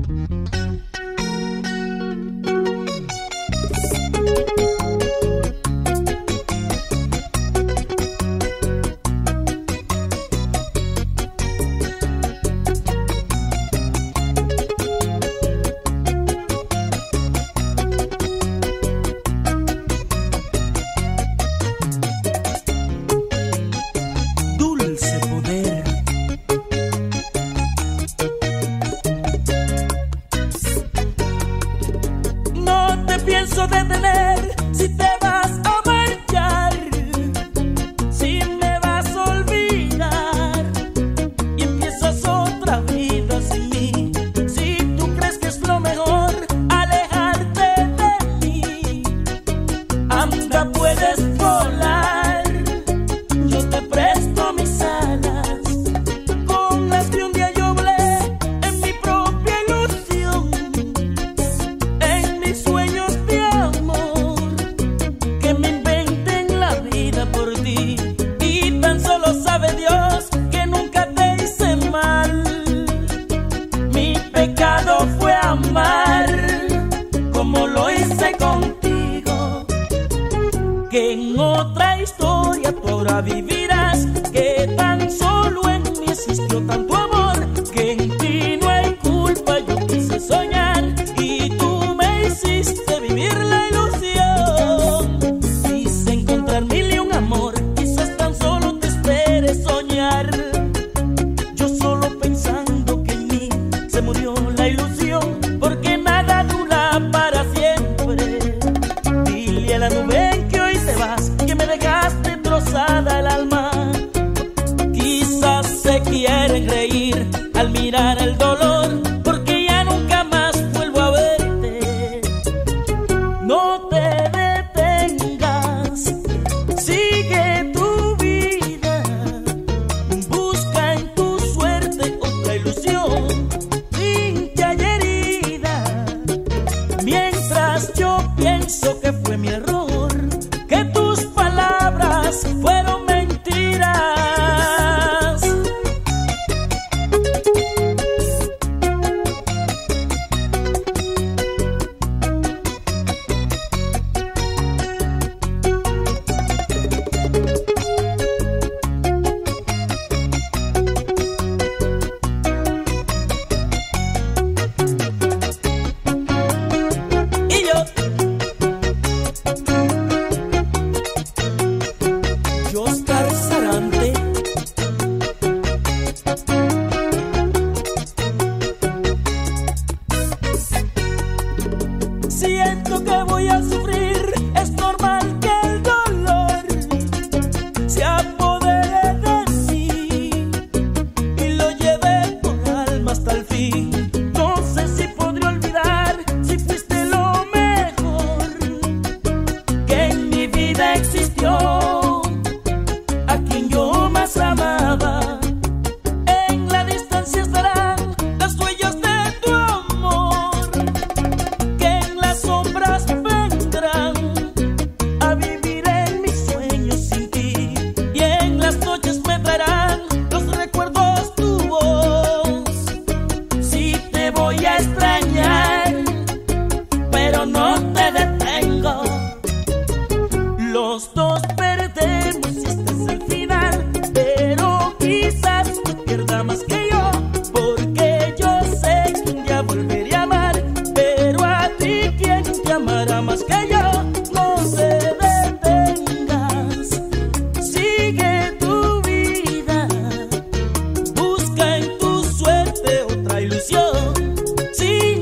Pienso detener si te vas a marchar, si me vas a olvidar y empiezas otra vida sin mí. Si tú crees que es lo mejor alejarte de mí, anda, puedes volar. Yo te presto mis alas con las que un día yo volé en mi propia ilusión, en mis sueños de amor que me inventé la vida por ti. Y tan solo sabe Dios que nunca te hice mal. Mi pecado fue amar como lo hice contigo, que en otra historia tú ahora vivirás, que tan solo en mí existió tanto amor, que en ti no hay culpa. Yo quise soñar y tú me hiciste vivir la ilusión. Quise encontrar mil y un amor, quizás tan solo te esperes soñar. Yo solo pensando que en mí se murió la ilusión, porque nada dura para siempre. Dile a la nube en que hoy te vas, que me dejaste trozada el alma. Quizás se quieren reír al mirar el dolor, porque ya nunca más vuelvo a verte. No te detengas, sigue tu vida, busca en tu suerte otra ilusión, pincha y herida. Mientras yo pienso que fue mi error, que tus palabras fueron mentiras. Y Oscar Sarante. Siento que voy a sufrir, es normal que el dolor se apodere de mí y lo lleve por alma hasta el fin. No sé si podré olvidar si fuiste lo mejor que en mi vida existió, a quien yo más amaba. En la distancia estarán las huellas de tu amor, que en las sombras vendrán a vivir en mis sueños sin ti. Y en las noches me traerán los recuerdos tu voz. Sí te voy a extrañar, pero no te detengo. Los dos perdemos y este es el final, pero quizás te pierda más que yo, porque yo sé que un día volveré a amar, pero a ti quien te amará más que yo. No te detengas, sigue tu vida, busca en tu suerte otra ilusión. Sí,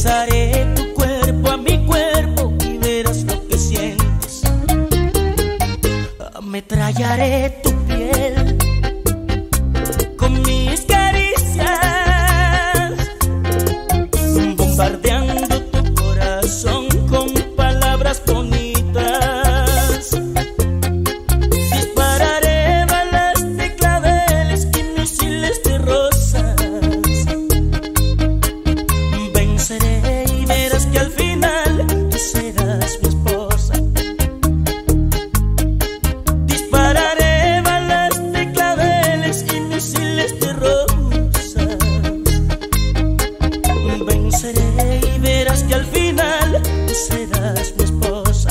Besaré tu cuerpo a mi cuerpo y verás lo que sientes. Ametrallaré tu piel con mis caricias, bombardeando tu corazón con palabras bonitas. Dispararé balas de claveles y misiles de rosas. Venceré y verás que al final tú serás mi esposa. Dispararé balas de claveles y misiles de rosas. Venceré y verás que al final tú serás mi esposa.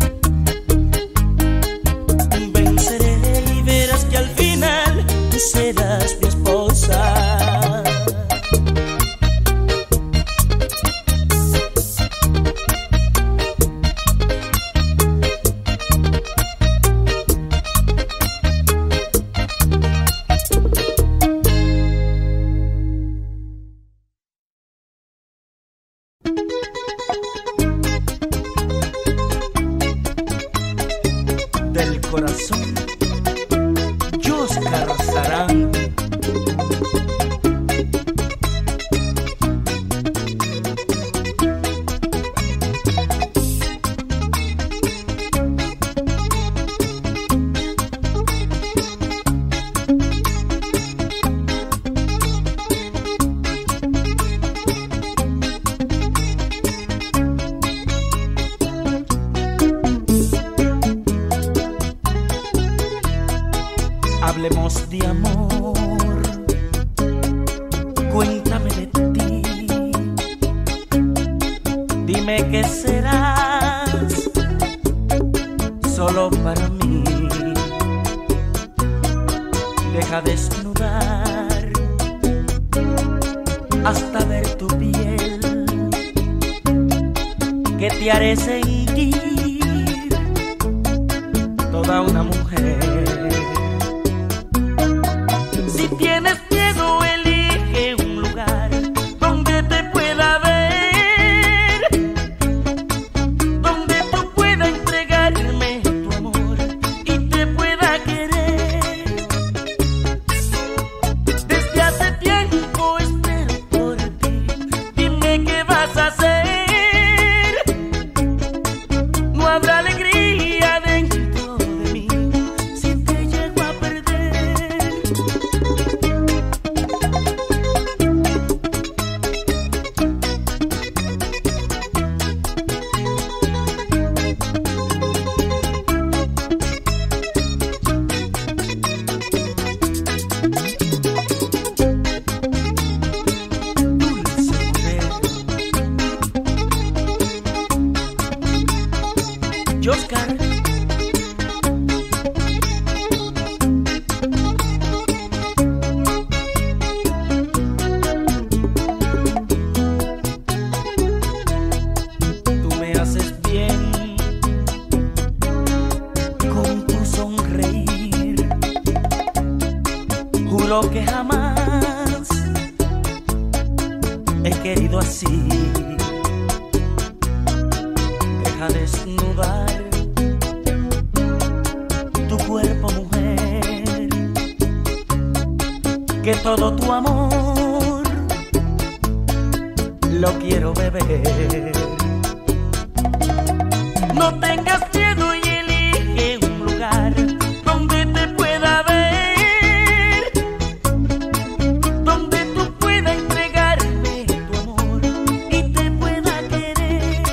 Venceré y verás que al final tú serás mi esposa. Del corazón, Yoscar Sarante. Hablemos de amor, cuéntame de ti. Dime que serás solo para mí. Deja desnudar hasta ver tu piel, que te haré sentir toda una mujer. Si tienes miedo, elige un lugar donde te pueda ver, donde tú puedas entregarme tu amor y te pueda querer. Desde hace tiempo espero por ti, dime qué vas a hacer. No habrá alegría dentro de mí si te llego a perder. Yoscar. Tú me haces bien con tu sonreír. Juro que jamás he querido así. Deja desnudar tu cuerpo, mujer, que todo tu amor lo quiero beber. No tengas miedo y elige un lugar donde te pueda ver, donde tú puedas entregarme tu amor y te pueda querer.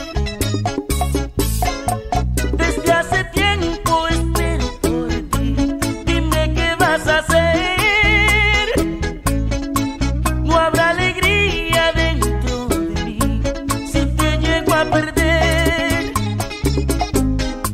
Desde hace tiempo espero por ti, dime qué vas a hacer. No habrá alegría dentro de mí si te llego a perder.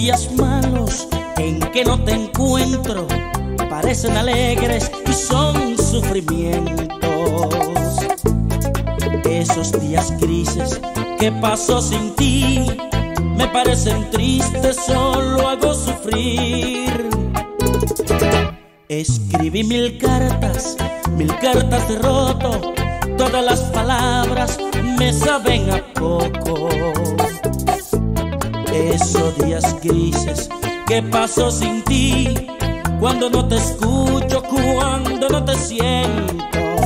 días malos en que no te encuentro parecen alegres y son sufrimientos. Esos días grises que paso sin ti me parecen tristes, solo hago sufrir. Escribí mil cartas de roto, todas las palabras me saben a poco. Esos días grises que paso sin ti, cuando no te escucho, cuando no te siento.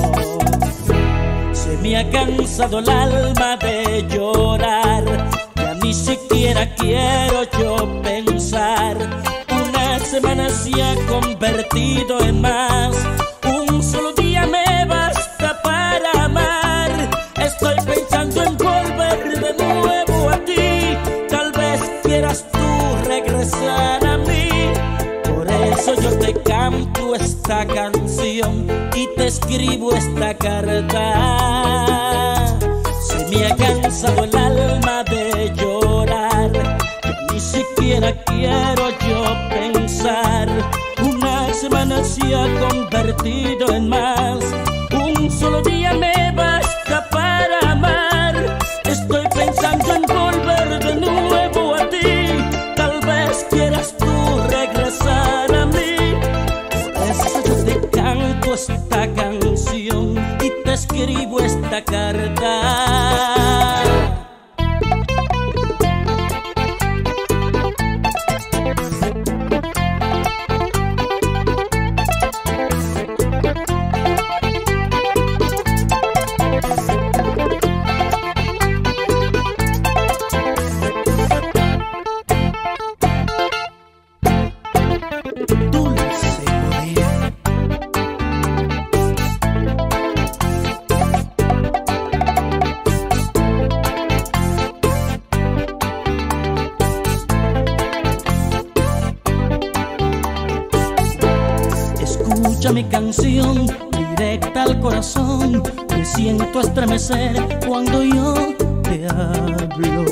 Se me ha cansado el alma de llorar, ya ni siquiera quiero yo pensar. Una semana se ha convertido en más, un solo día me basta para amar. Estoy pensando en volver de nuevo a ti, tal vez quieras tú regresar a mí. Por eso yo te canto esta canción y te escribo esta carta. Se me ha cansado el alma de llorar, ni siquiera quiero yo pensar. Una semana se ha convertido en más, un solo día me basta para amar. Estoy pensando en volver de nuevo a ti, tal vez quieras tú regresar a mí. Por eso yo te canto esta canción y te escribo esta carta. Escucha mi canción directa al corazón, me siento estremecer cuando yo te hablo.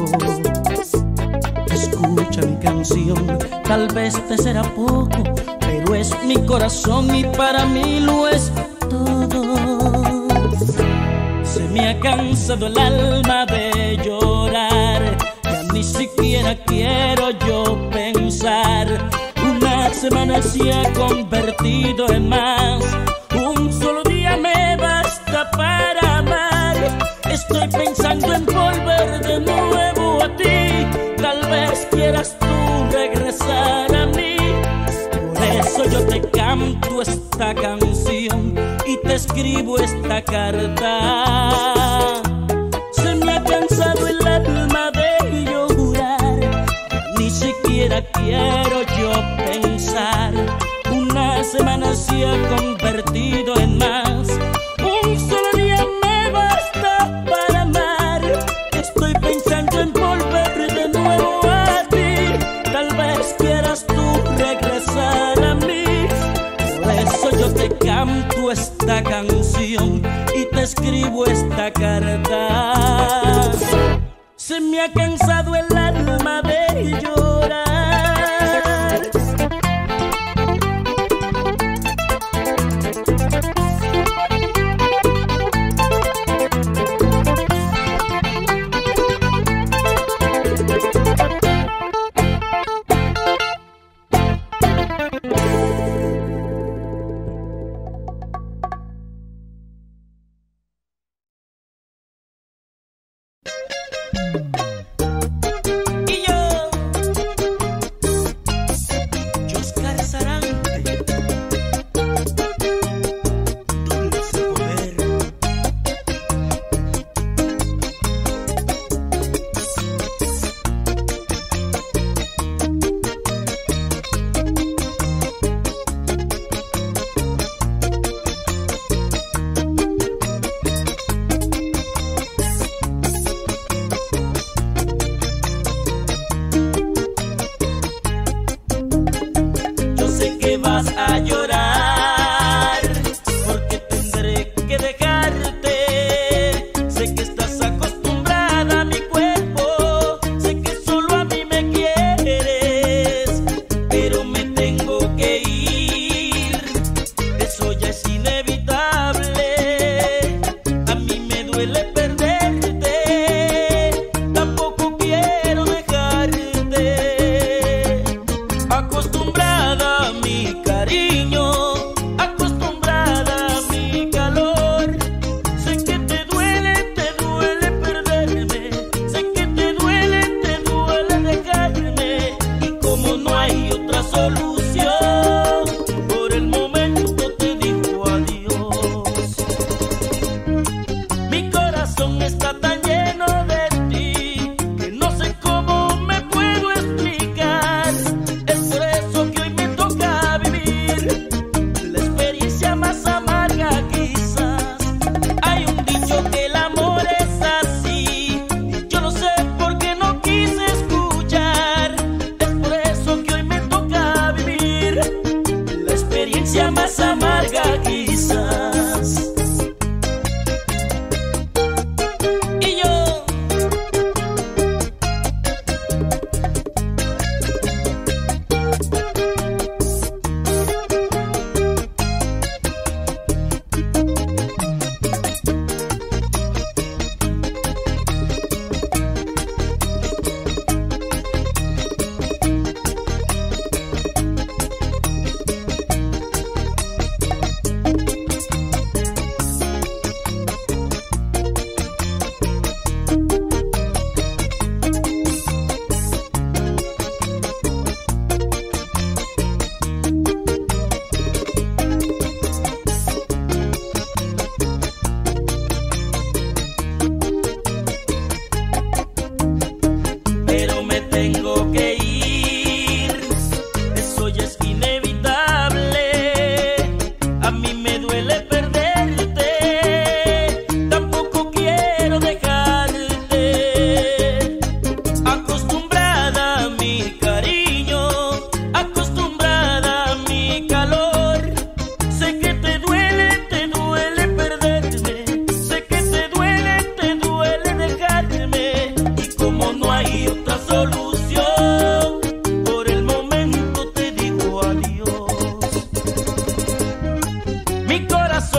Escucha mi canción, tal vez te será poco, pero es mi corazón y para mí lo es todo. Se me ha cansado el alma de llorar, ya ni siquiera quiero yo pensar. Una semana se ha convertido en más, un solo día me basta para amar. Estoy pensando en volver de nuevo a ti, tal vez quieras tú regresar a mí. Por eso yo te canto esta canción y te escribo esta carta. Se me ha cansado el alma de llorar, ni siquiera quiero yo pensar. Una semana se ha convertido en más, un solo día me basta para amar. Estoy pensando en volver de nuevo a ti, tal vez quieras tú regresar a mí. Por eso yo te canto esta canción y te escribo esta carta. Se me ha cansado el alma de llorar.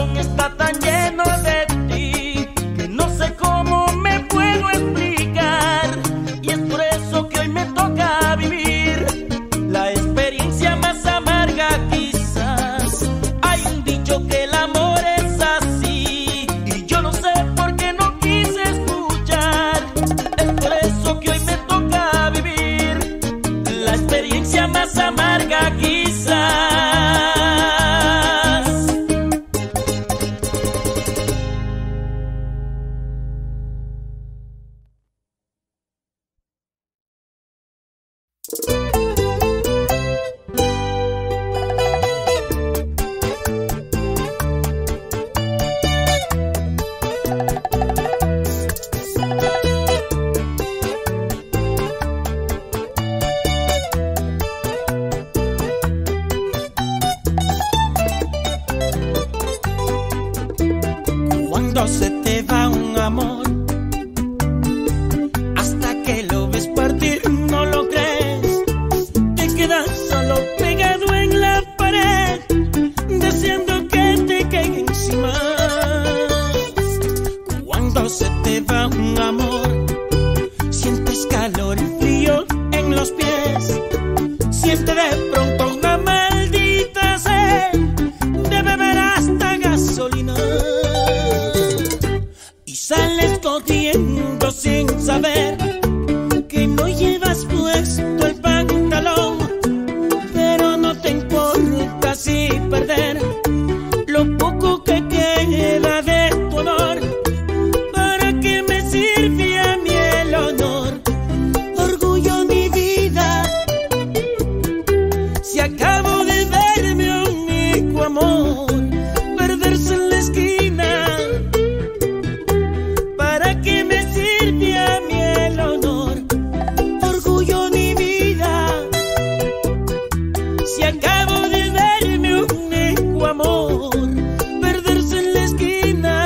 corazón está tan lleno de ti que no sé cómo me puedo explicar. Y es por eso que hoy me toca vivir la experiencia más amarga quizás. Hay un dicho que el amor es así y yo no sé por qué no quise escuchar. Es por eso que hoy me toca vivir la experiencia más amarga quizás. Cuando se te va un amor, hasta que lo ves partir no lo crees, te quedas solo pegado en la pared, deseando que te caiga encima. Cuando se te va un amor, sientes calor y frío en los pies, sientes de pronto una maldita sed de beber hasta gasolina. Y sales corriendo sin saber que no llevas puesto el pantalón, pero no te importa si perder lo poco que queda de tu honor. ¿Para qué me sirve a mí el honor? Orgullo, mi vida, si acabo de ver mi único amor perderse en la esquina. ¿Para qué me sirve a mí el honor? Orgullo, mi vida, si acabo de ver mi único amor perderse en la esquina.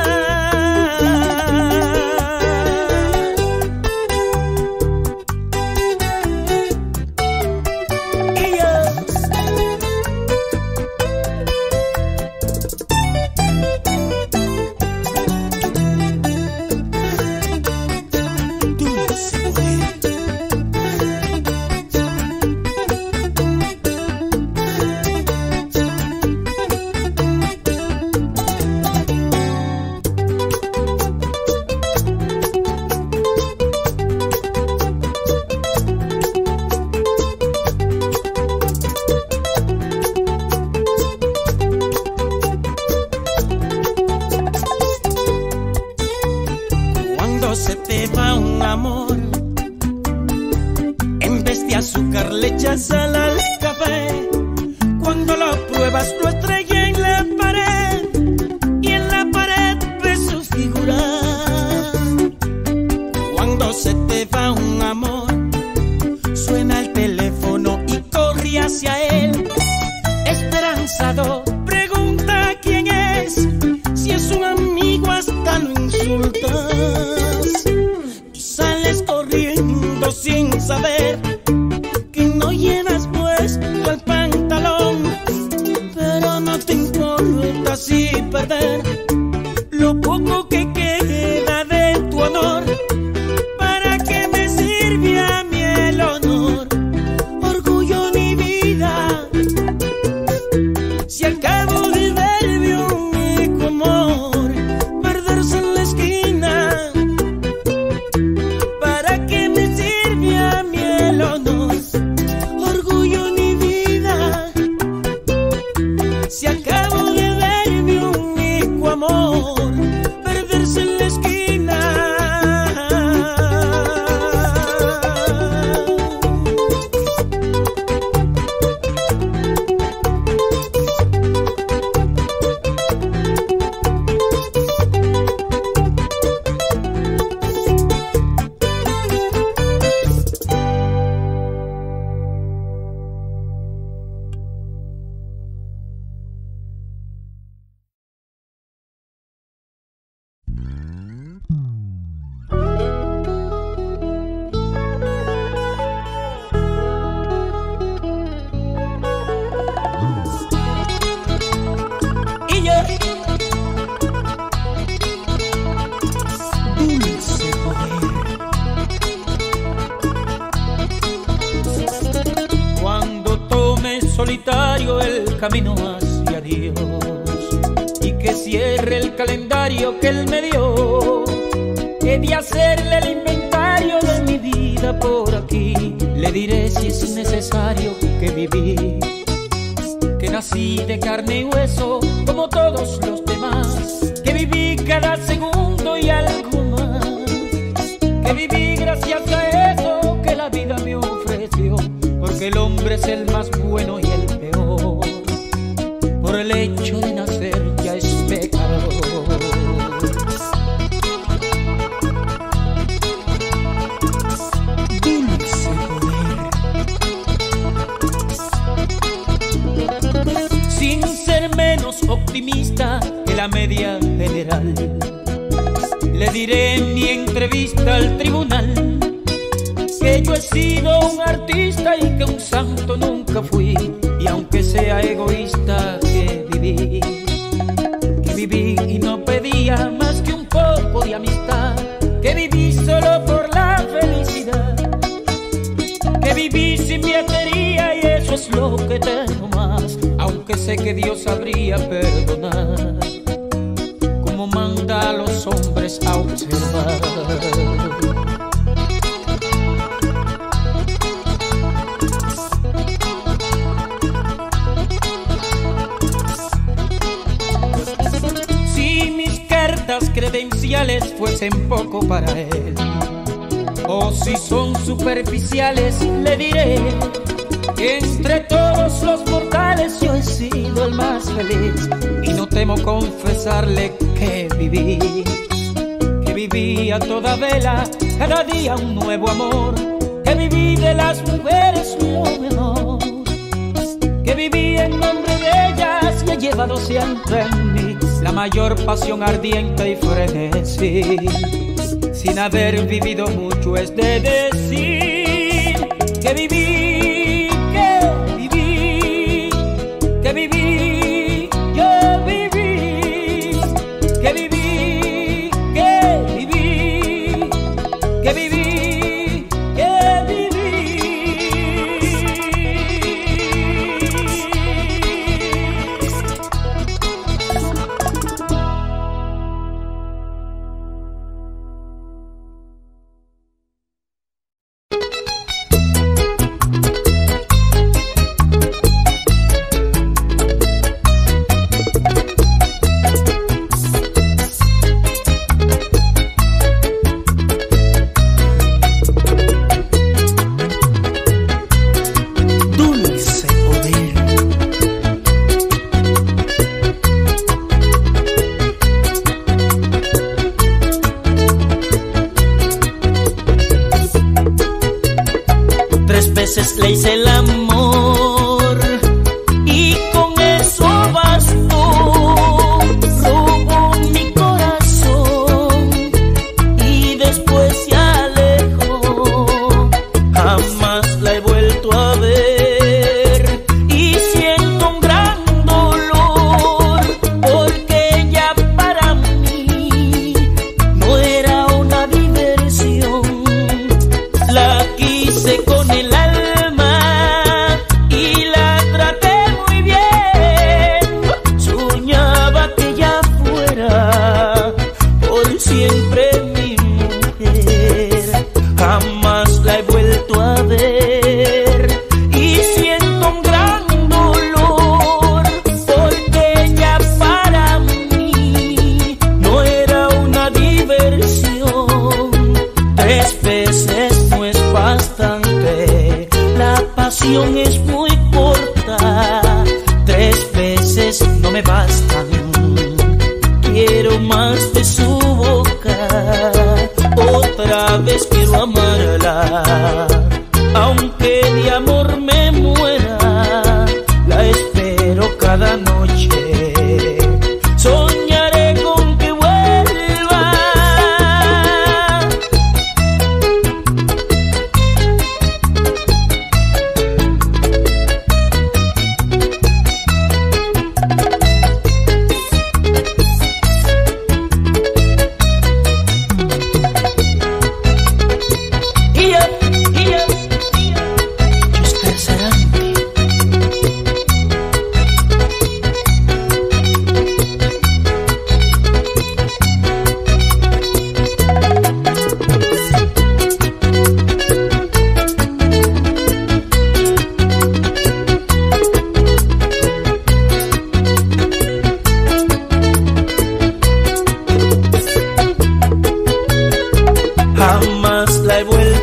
Cuando se te va un amor, en vez de azúcar le echas sal al café. Cuando lo pruebas lo estrella en la pared y en la pared ves su figura. Cuando se te va un amor, suena el teléfono y corre hacia él, esperanzado, pregunta quién es. Si es un amigo hasta lo insultas y sales corriendo sin saber que no llevas puesto el pantalón, pero no te importa si perder lo poco que queda de tu honor. ¿Para qué me sirve a mí el honor? Orgullo, mi vida, si acabo de ver mi único amor perderse en la esquina. ¿Para qué me sirve a mí el honor? Orgullo, mi vida, si acabo de ver mi único amor perderse camino hacia Dios y que cierre el calendario que Él me dio. He de hacerle el inventario de mi vida por aquí. Le diré si es necesario que viví, que nací de carne y hueso como todos los demás, que viví cada segundo y algo más, que viví gracias a eso que la vida me ofreció, porque el hombre es el más bueno y el peor, por el hecho de nacer ya es pecador. Sin ser menos optimista que la media general, le diré en mi entrevista al tribunal que yo he sido un artista y que un santo nunca fui. Y aunque sea egoísta que viví y no pedía más que un poco de amistad, que viví solo por la felicidad, que viví sin mietería y eso es lo que tengo más, aunque sé que Dios sabría perdonar, como manda a los hombres a observar. Si mis cartas credenciales fuesen poco para él, o si son superficiales, le diré que entre todos los mortales yo he sido el más feliz. Y no temo confesarle que viví a toda vela, cada día un nuevo amor, que viví de las mujeres lo mejor, que viví en nombre de ellas y he llevado siempre en mí la mayor pasión ardiente y frenesí. Sin haber vivido mucho es de decir que viví, yo viví, que viví, que viví, que viví. Le hice el amor y con eso bastó. Robó mi corazón y después se alejó. Jamás la he vuelto a ver y siento un gran dolor, porque ella para mí no era una diversión. La quise con el siempre mi mujer. Jamás la he vuelto a ver y siento un gran dolor, porque ella para mí no era una diversión. 3 veces no es bastante, la pasión es muy corta. 3 veces no me bastan, quiero más de su boca. Otra vez quiero amarla, aunque de amor me muera. La espero cada noche, soñaré con que vuelva.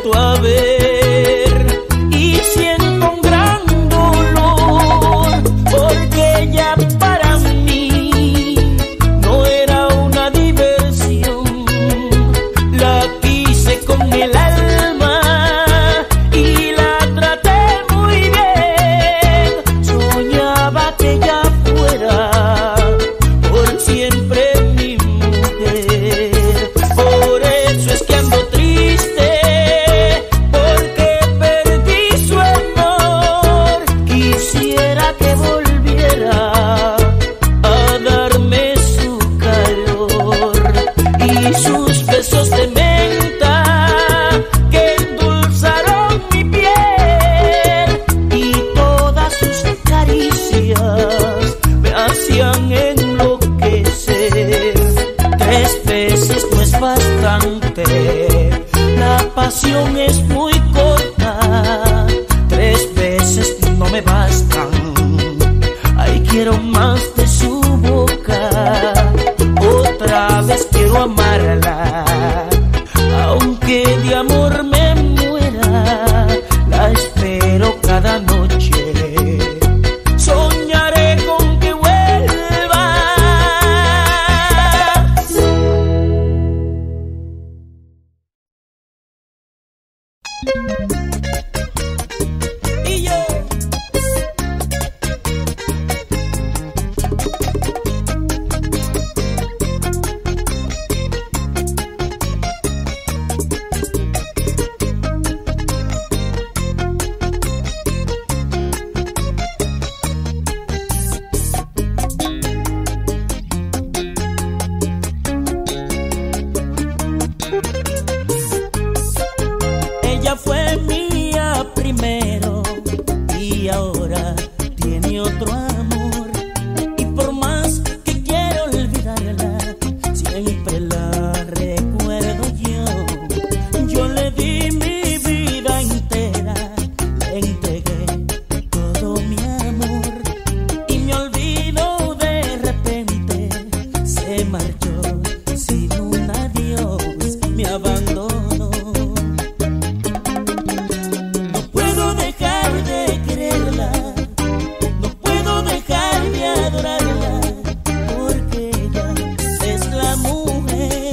vuelto a ver y siento un gran dolor, porque ella para mí no era una diversión. La quise con el alma y la traté muy bien. Soñaba que ella fuera por siempre mi mujer. Por eso es que ando triste, porque perdí su amor. Quisiera que volviera a darme su calor y sus besos de menta que endulzaron mi piel, y todas sus caricias me hacían enloquecer. 3 veces no es bastante, la pasión es muy corta. 3 veces no me bastan, ay, quiero más de su boca. Otra vez quiero amarla, aunque de amor me muera. La espero cada noche, soñaré con que vuelva. Y yo ella fue mía primero y ahora tiene otro amor. Y por más que quiero olvidarla, siempre la recuerdo yo. Yo le di mi vida entera, le entregué todo mi amor, y me olvido de repente. Se marchó sin un adiós, me abandonó. No puedo dejar de quererla, no puedo dejar de adorarla, porque ella es la mujer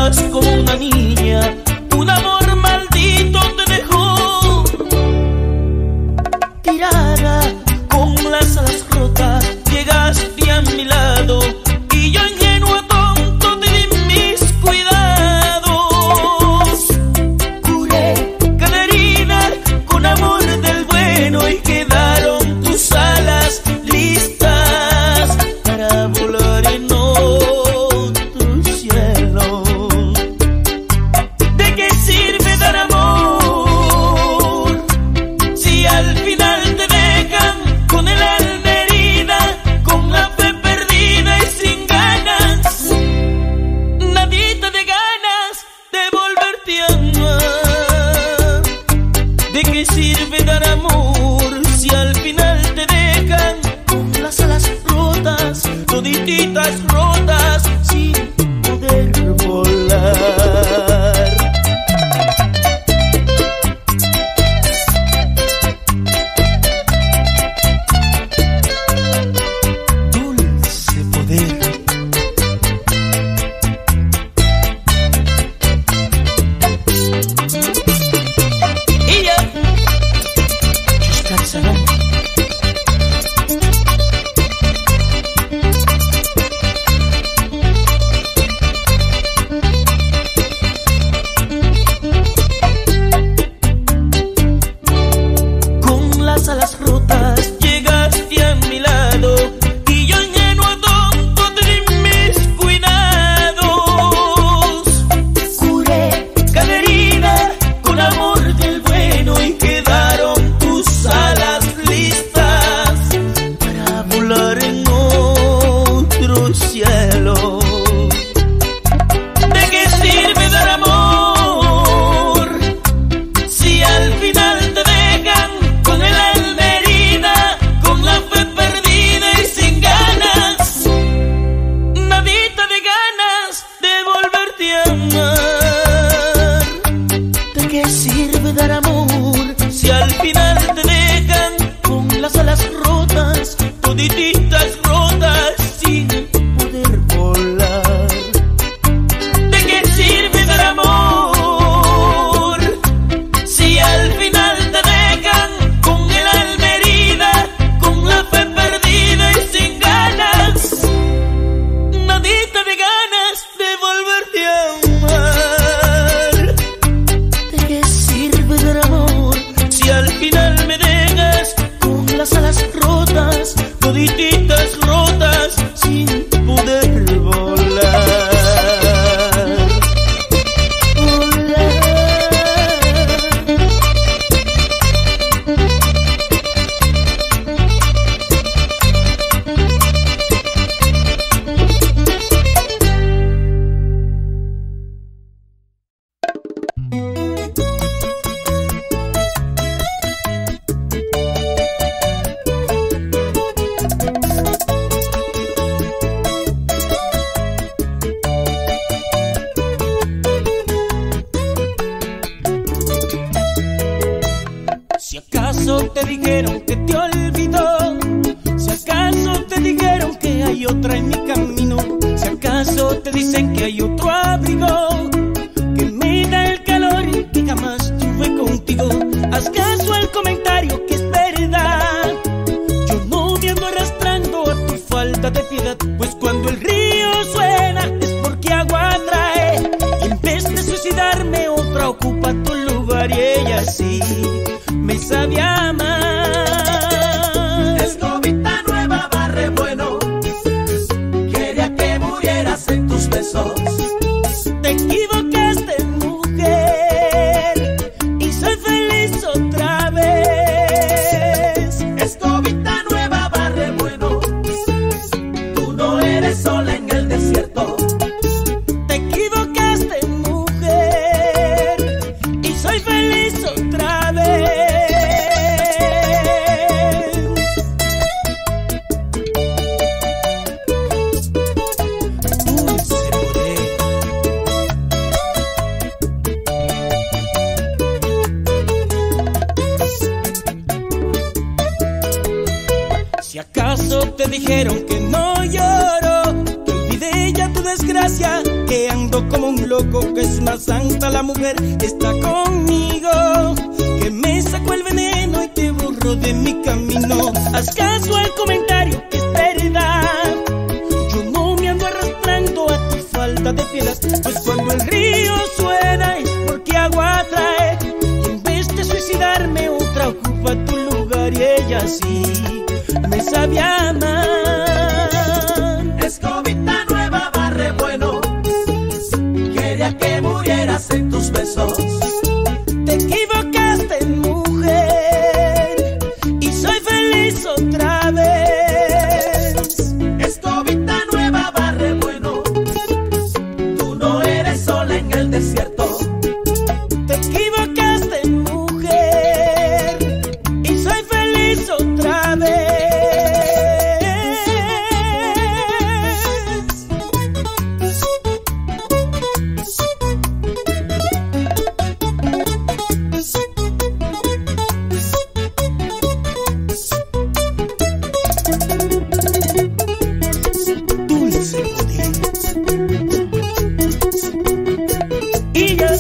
Estabas como una niña, un amor maldito te dejó tirada con las alas rotas. Llegaste a mi lado y yo ingenuo tonto te di mis cuidados. Curé cada herida con amor del bueno y quedaron tus alas listas para volar en otro cielo. ¿De qué sirve dar amor si al final te dejan con el alma herida, con la fe perdida y sin ganas, nadita de ganas de volverte a amar? ¿De qué sirve dar amor si al final te dejan con las alas rotas, todititas rotas, sin poder volar? Dulce poder. Y ya, Chuscatzalán. Con las alas rotas llegaste a mi lado y yo ingenuo tonto te di mis cuidados. Curé cada herida con amor del bueno y quedaron tus alas listas para volar en otro cielo. ¿De qué sirve dar amor si al final te dejan con el alma herida, con la fe perdida y sin ganas, nadita de ganas de volverte a amar? ¿De qué sirve dar amor si al final te dejan con las alas rotas, todititas rotas, sin poder volar? ¿De qué sirve dar amor si al final te dejan con el alma herida, con la fe perdida y sin ganas, nadita de ganas de volverte a amar? ¿De qué sirve dar amor si al final me dejas con las alas rotas, todititas rotas, sin poder volar? Si acaso te dijeron que te olvidó, si acaso te dijeron que hay otra en mi camino, si acaso te dicen que hay otro abrigo que me da el calor que jamás tuve contigo, haz caso al comentario que es verdad. Yo no me ando arrastrando a tu falta de piedad, pues cuando el río suena es porque agua trae, y en vez de suicidarme otra ocupa tu lugar y ella sí me sabe amar. Escobita nueva barre bueno, quería que murieras en tus besos. Te equivocaste, mujer, y soy feliz otra vez. Escobita nueva barre bueno, tú no eres sola en desgracia, que ando como un loco, que es una santa la mujer que está conmigo, que me sacó el veneno y te borró de mi camino. Haz caso al comentario, que es verdad, yo no me ando arrastrando a tu falta de piedad, pues cuando el río suena es porque agua trae, y en vez de suicidarme otra ocupa tu lugar, y ella sí me sabe amar. Escobita nueva, barre bueno, quería que murieras en tus besos. Te equivocaste, mujer, y soy feliz otra vez. Escobita nueva, barre bueno, tú no eres sola en el desierto. Te equivocaste, mujer, y soy feliz otra vez. Dulce y ya.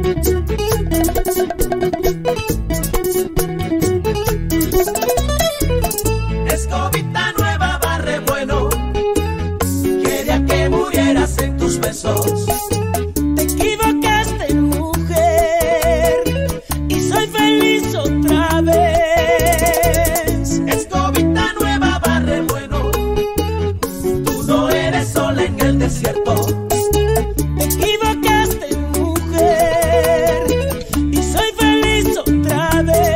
Escobita nueva, barre bueno, quería que murieras en tus besos. Te equivocaste, mujer, y soy feliz otra vez. Escobita nueva, barre bueno, tú no eres sola en el desierto. Te equivocaste, mujer, y soy feliz otra vez.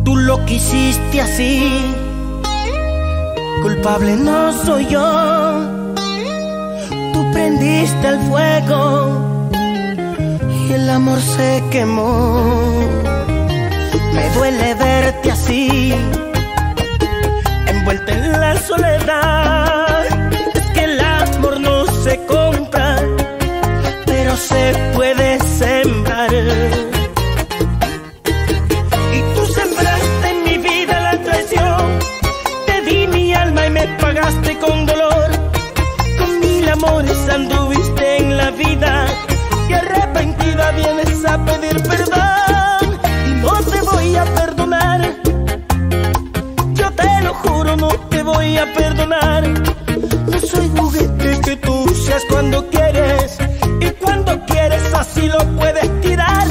Tú lo quisiste así, culpable no soy yo. Tú prendiste el fuego y el amor se quemó. Me duele verte así, envuelta en la soledad. Es que el amor no se compra, pero se puede sembrar. Y tú sembraste en mi vida la traición. Te di mi alma y me pagaste con dolor. Con mil amores anduviste en la vida y arrepentida vienes a pedir perdón. Y no te voy a perdonar, yo te lo juro, no te voy a perdonar. No soy juguete que tú usas cuando quieres, y cuando quieres así lo puedes tirar.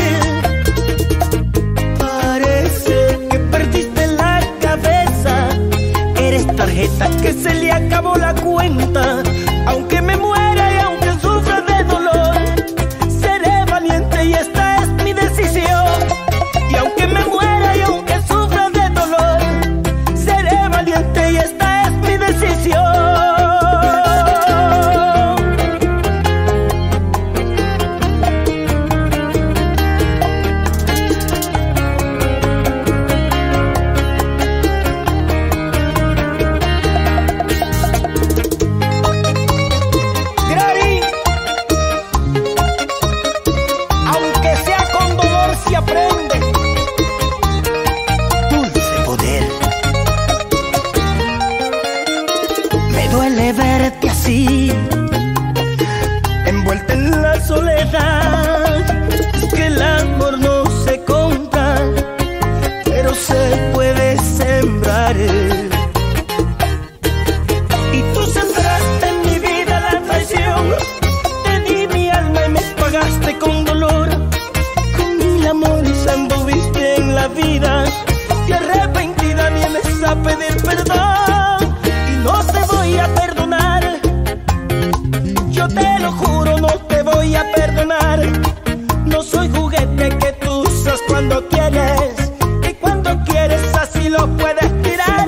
Parece que perdiste la cabeza, eres tarjeta que se le acabó la cuenta. Aunque me muera y aunque sufra de dolor, seré valiente y esta es mi decisión. Y aunque me muera y aunque sufra de dolor, seré valiente y esta es mi decisión. Grari, aunque sea con dolor se aprende. Dulce poder. Me duele verte así, envuelta en la soledad. Es que el amor no se compra, pero se puede sembrar. Y tú sembraste en mi vida la traición. Te di mi alma y me pagaste con dolor. Con mil amores anduviste en la vida y arrepentida vienes a pedir perdón. Y no te voy a perdonar, yo te lo juro, no te voy a perdonar. No soy juguete que tú usas cuando quieres, y cuando quieres así lo puedes tirar.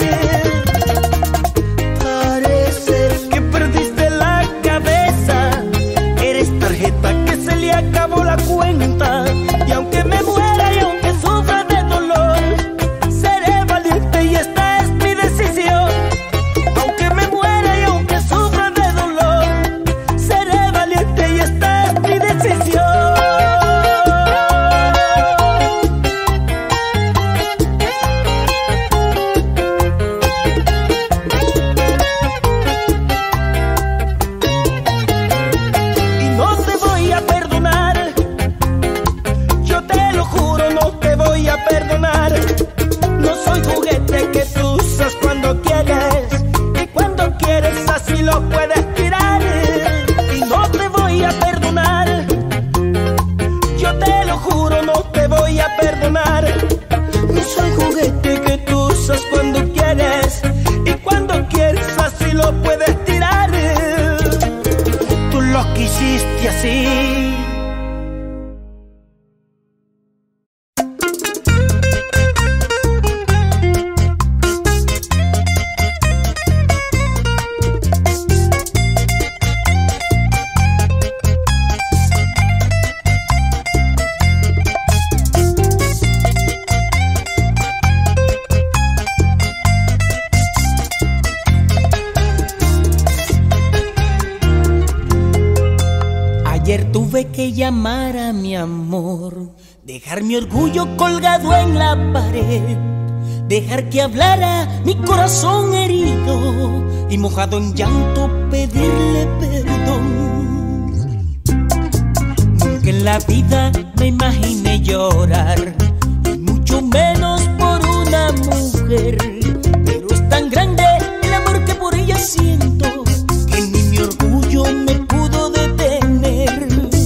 Parece que perdiste la cabeza, eres tarjeta que se le acabó la cuenta. Y aunque me muera y aunque sufra de dolor, seré valiente y esta es mi decisión. Aunque me muera y aunque sufra de dolor, seré valiente y esta es mi decisión. Y no te voy a perdonar, yo te lo juro, no te voy a perdonar. No soy juguete que tú usas cuando quieres, y cuando quieres así lo puedes tirar. Y no te voy a perdonar, yo te lo juro, no te voy a perdonar. No soy juguete que tú usas cuando quieres, y cuando quieres así lo puedes tirar. Tú lo quisiste así. Ayer tuve que llamar a mi amor, dejar mi orgullo colgado en la pared, dejar que hablara mi corazón herido y mojado en llanto pedirle perdón. Nunca en la vida me imaginé llorar, y mucho menos por una mujer, pero es tan grande el amor que por ella siento que ni mi orgullo me pudo detener.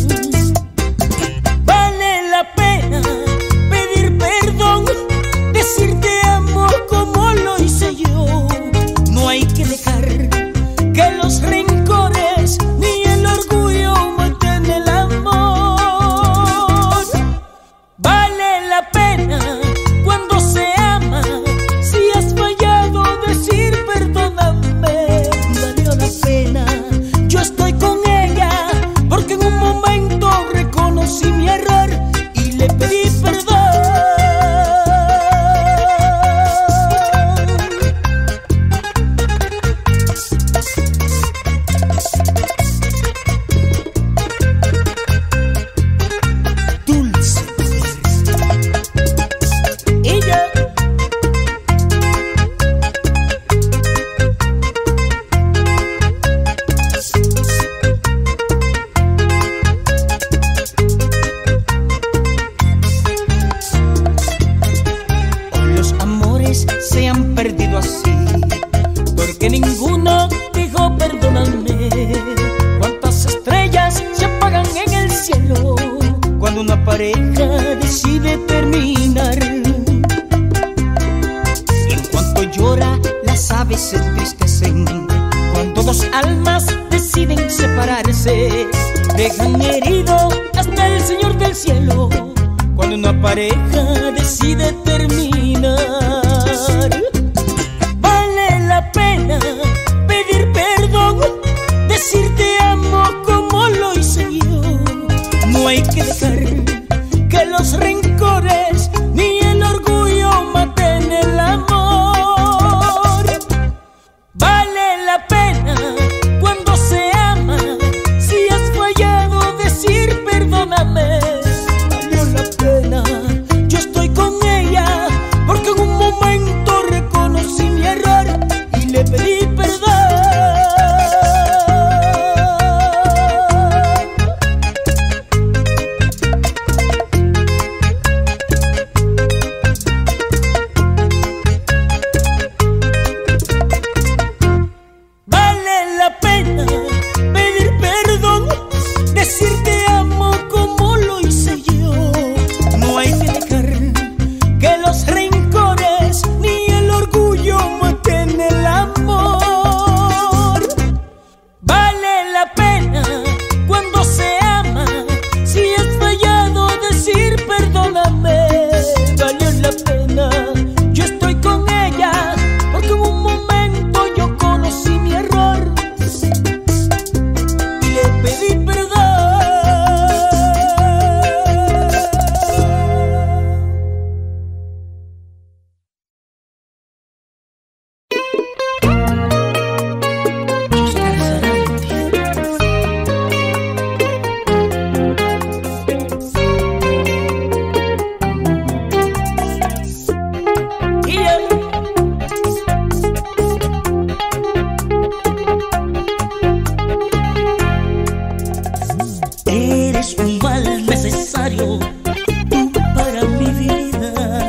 Vale la pena pedir perdón, decir te amo como lo hice yo. No hay que dejar que los rencores ni el orgullo maten el amor. Vale la pena cuando se ama le pedí perdón. Se han perdido así, porque ninguno dijo perdóname. Cuántas estrellas se apagan en el cielo cuando una pareja decide terminar. Y en cuanto llora, las aves se entristecen. Cuando dos almas deciden separarse, dejan herido hasta el Señor del cielo cuando una pareja decide terminar. Vale la pena pedir perdón, decir te amo como lo hice yo. No hay que dejar que los rencores ni el orgullo maten el amor. Vale la pena cuando se ama, si has fallado decir perdóname. Valió la pena, yo estoy con ella, porque en un momento reconocí mi error y le pedí perdón. Vale la pena pedir perdón, decir te amo como lo hice yo. No hay que dejar que los rencores ni el orgullo maten el amor. Vale la pena cuando se ama, si has fallado decir perdóname. Valió la pena, yo estoy con ella, porque en un momento yo conocí mi error y le pedí perdón. Eres un mal necesario tú para mi vida.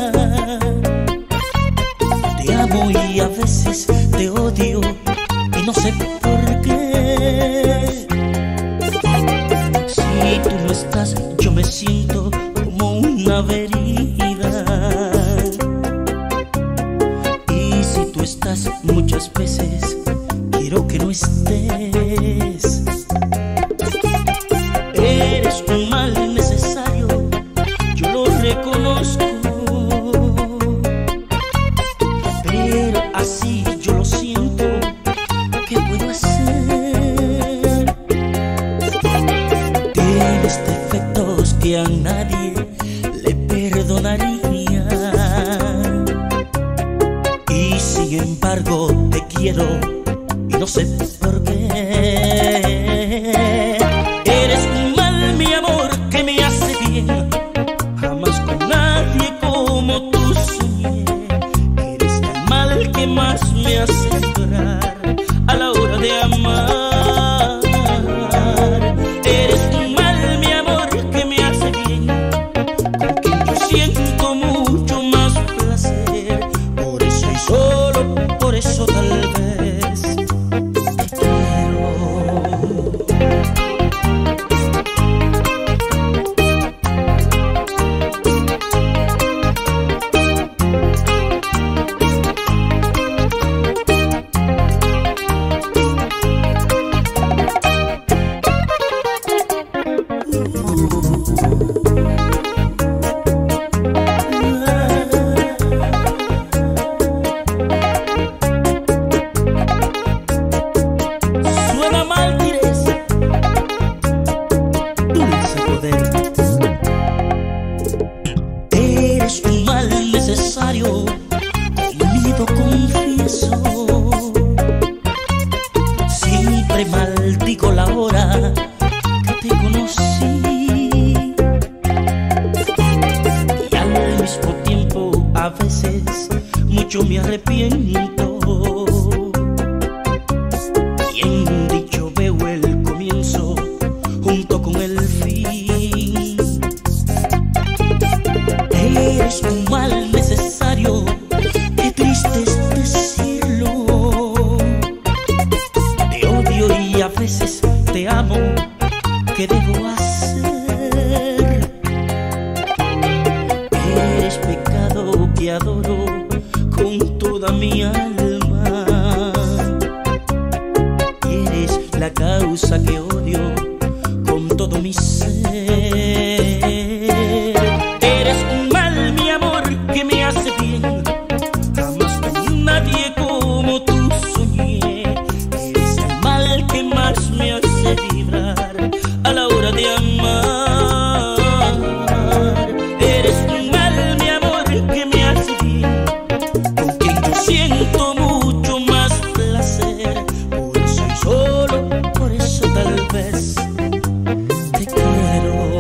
Te amo y a veces te odio y no sé por qué. Si tú no estás, yo me siento como una herida. Y si tú estás muchas veces, quiero que no estés. Eres un mal necesario, yo lo reconozco, pero así yo lo siento. ¿Qué puedo hacer? Tienes defectos que a nadie le perdonaría, y sin embargo te quiero y no sé por qué. Eres un mal, mi amor, que me hace bien. Jamás con nadie como tú soñé. Eres el mal que más me hace llorar a la hora de amar. Eres un mal, mi amor, que me hace bien, con quien yo siento mucho más placer. Por eso y solo por eso tal vez te quiero. Suena mal, tires dulce poder.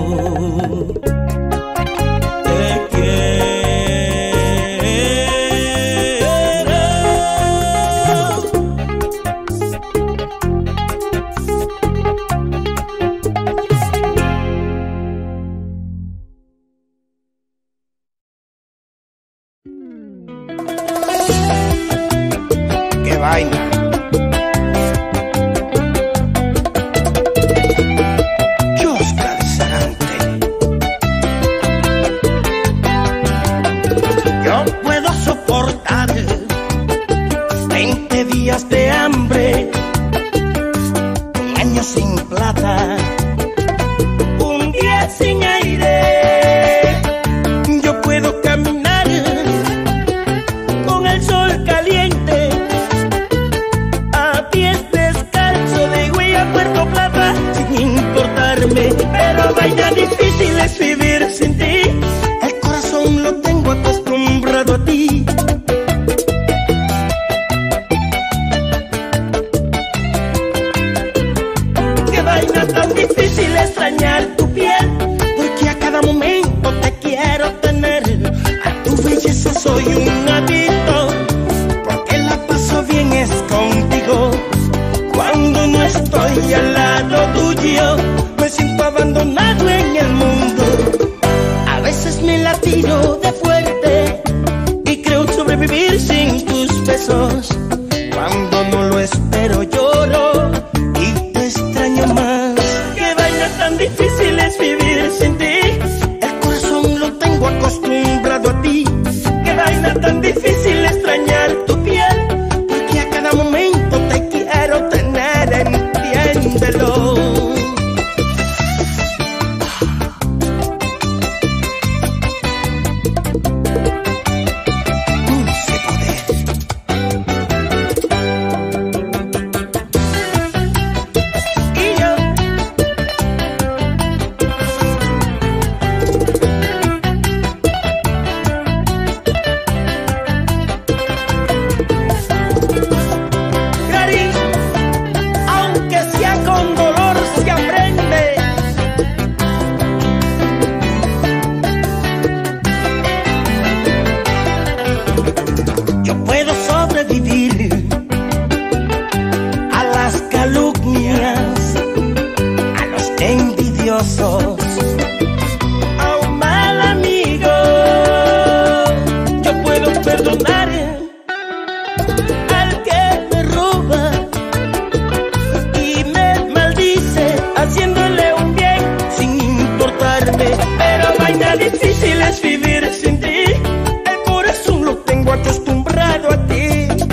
Qué vaina. Oscar Sarante. Yo puedo soportar 20 días de hambre, un año sin plata, un día sin aire. Yo puedo caminar con el sol caliente, a pies descalzo de Higüey a Puerto Plata, sin importarme. Pero vaya difícil es vivir sin ti, el corazón lo tengo acostumbrado a ti. Qué vaina tan difícil extrañar tu piel, porque a cada momento te quiero tener. A tu belleza soy un adicto, porque la paso bien es contigo. Cuando no estoy al lado tuyo, me siento abandonado en el mundo. A veces me la tiro de fuerte y creo sobrevivir sin tus besos. Cuando no lo espero lloro y te extraño más. Qué vaina tan difícil es vivir sin ti, el corazón lo tengo acostumbrado a ti. Qué vaina tan difícil extrañar tu piel, porque a cada momento te quiero tener, entiéndelo. A un mal amigo yo puedo perdonar, al que me roba y me maldice haciéndole un bien sin importarme. Pero vaina difícil es vivir sin ti, el corazón lo tengo acostumbrado a ti.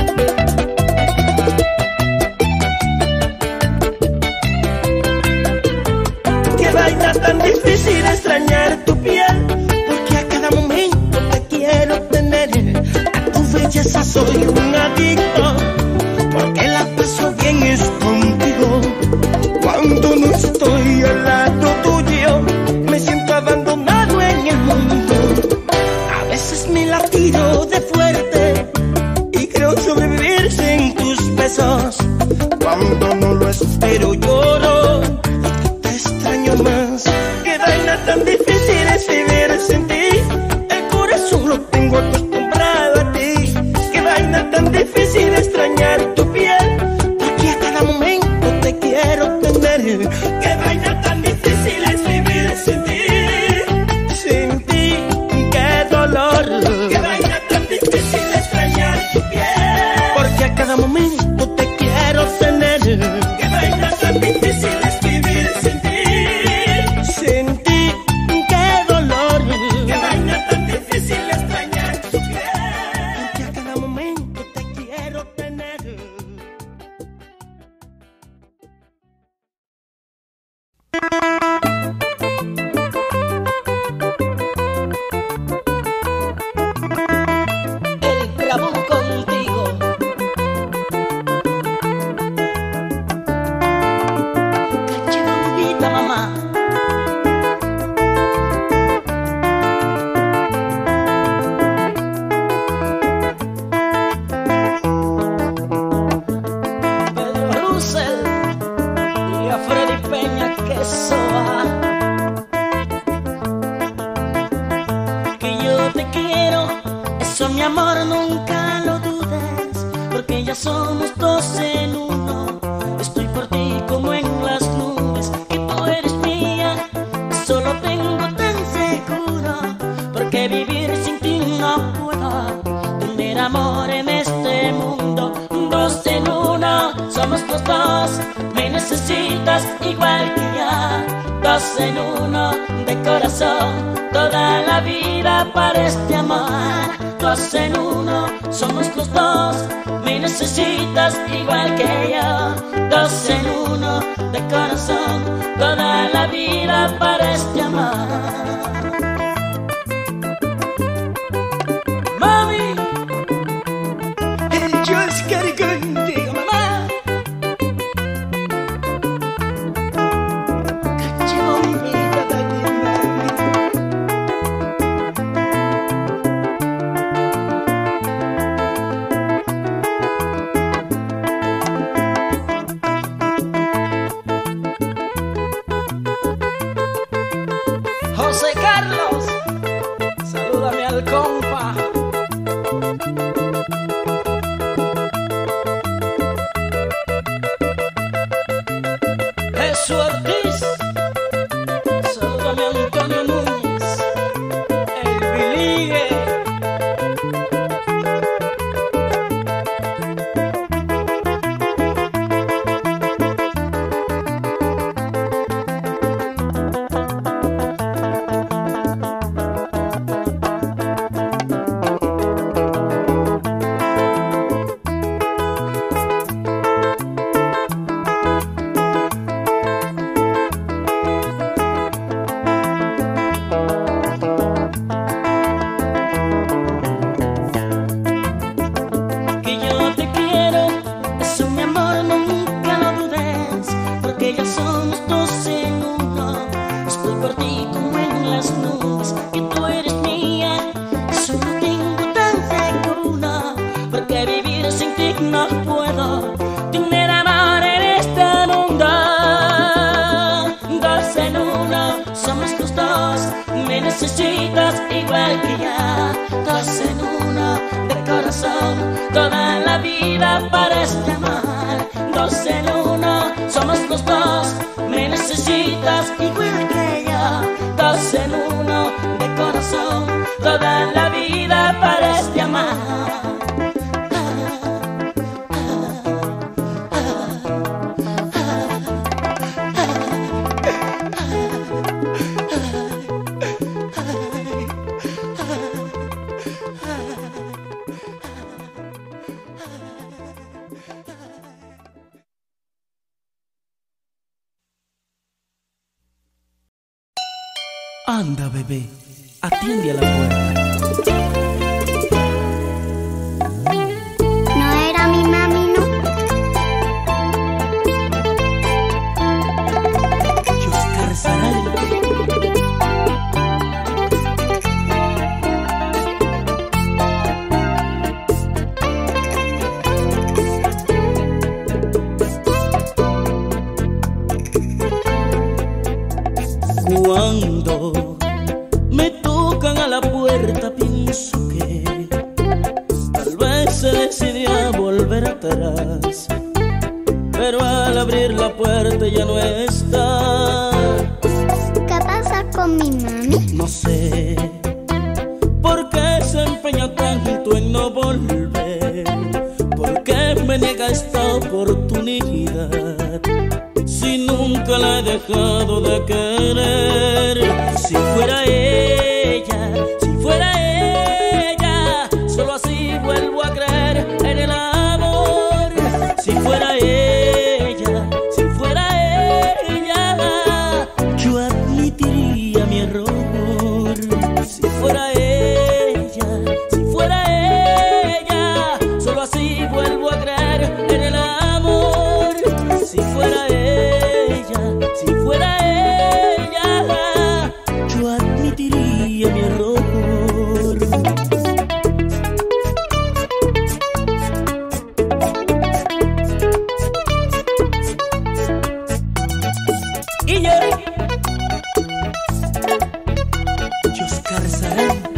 Tan difícil extrañar tu piel, porque a cada momento te quiero tener. A tu belleza soy un adicto, porque la paso bien es contigo. Cuando no estoy al lado tuyo, me siento abandonado en el mundo. A veces me la tiro de fuerte y creo sobrevivir sin tus besos. Cuando no lo espero lloro, te extraño más. Qué vaina tan difícil es vivir sin ti, el corazón lo tengo acostumbrado a ti. Qué vaina tan difícil te quiero, eso mi amor nunca lo dudes, porque ya somos dos en uno. Estoy por ti como en las nubes, que tú eres mía, eso lo tengo tan seguro, porque vivir sin ti no puedo. Tener amor en este mundo, dos en uno, somos los dos, me necesitas igual que yo. Dos en uno, de corazón, toda la vida para este amor. Dos en uno, somos los dos, me necesitas igual que yo. Dos en uno, de corazón, toda la vida para este amor. Mami, yo es que contigo, mamá. José Carlos, salúdame al compa. Jesús Ortiz, salúdame a Antonio Núñez, el Biligue. No puedo tener amor en este mundo. Dos en uno, somos los dos, me necesitas igual que yo. Dos en uno, de corazón, toda la vida para este amor. Dos en uno, somos los dos, me necesitas igual que yo. Dos en uno, de corazón, toda la vida para este amor. Anda, bebé, atiende a la puerta. No era mi mami, ¿no? Oscar Saray. Cuando me tocan a la puerta pienso que tal vez se decidió a volver atrás, pero al abrir la puerta ya no está. ¿Qué pasa con mi mami? No sé por qué se empeña tanto en no volver, por qué me niega esta oportunidad, si nunca la he dejado de querer. Si fuera ella, solo así vuelvo a creer en el amor. Si fuera ella, yo admitiría mi error. Si fuera ella, solo así vuelvo a creer en el amor. Si fuera ella, yo admitiría mi error. Y yo, Oscar Saray.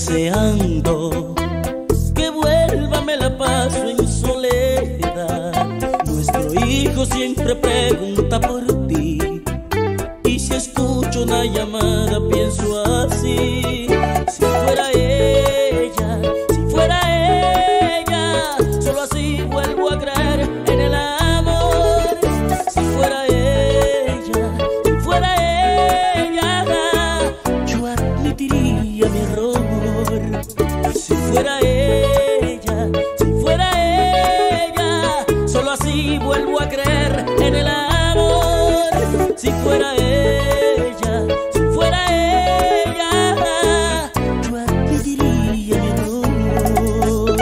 deseando que vuelva, me la paso en soledad. Nuestro hijo siempre pregunta por ti, y si escucho una llamada pienso así: si fuera ella, si fuera ella, solo así vuelvo a creer en el amor. Si fuera ella, si fuera ella, yo admitiría mi error. Si fuera ella, si fuera ella, solo así vuelvo a creer en el amor. Si fuera ella, si fuera ella, yo admitiría mi error.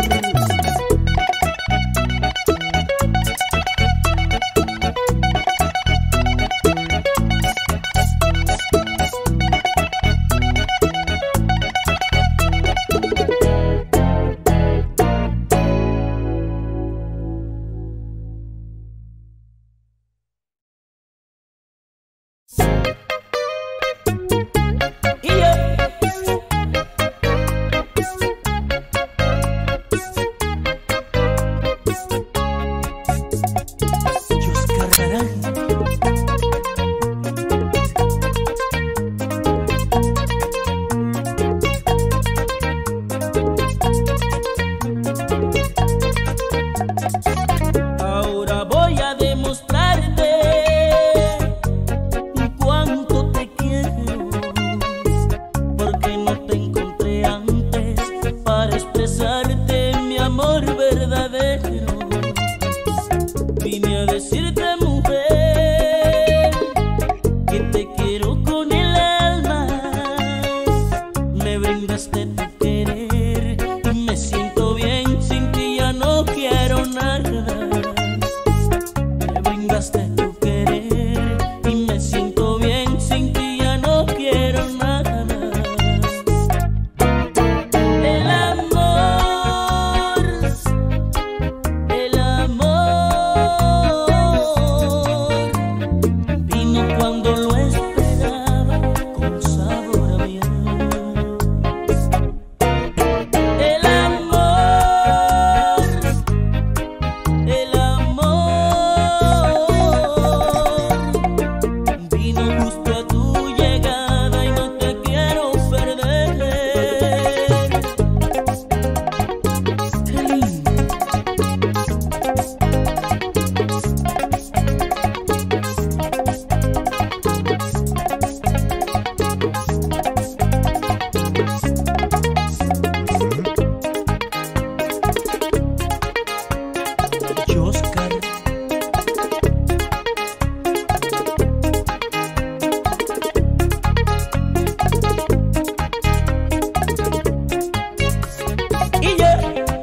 Ahora voy a demostrarte cuánto te quiero, porque no te encontré antes para expresarte mi amor verdadero. Vine a decirte, mujer, que te quiero con el alma. Me brindaste tu querer y me siento bien, sin ti ya no quiero nada. Me brindaste tu querer y me siento bien, sin ti ya no quiero nada. El amor, el amor vino cuando lo esperaba, con sabor a miel. El amor, el amor vino justo a tu llegada y no te quiero perder. Qué lindo. Oscar. Y yo.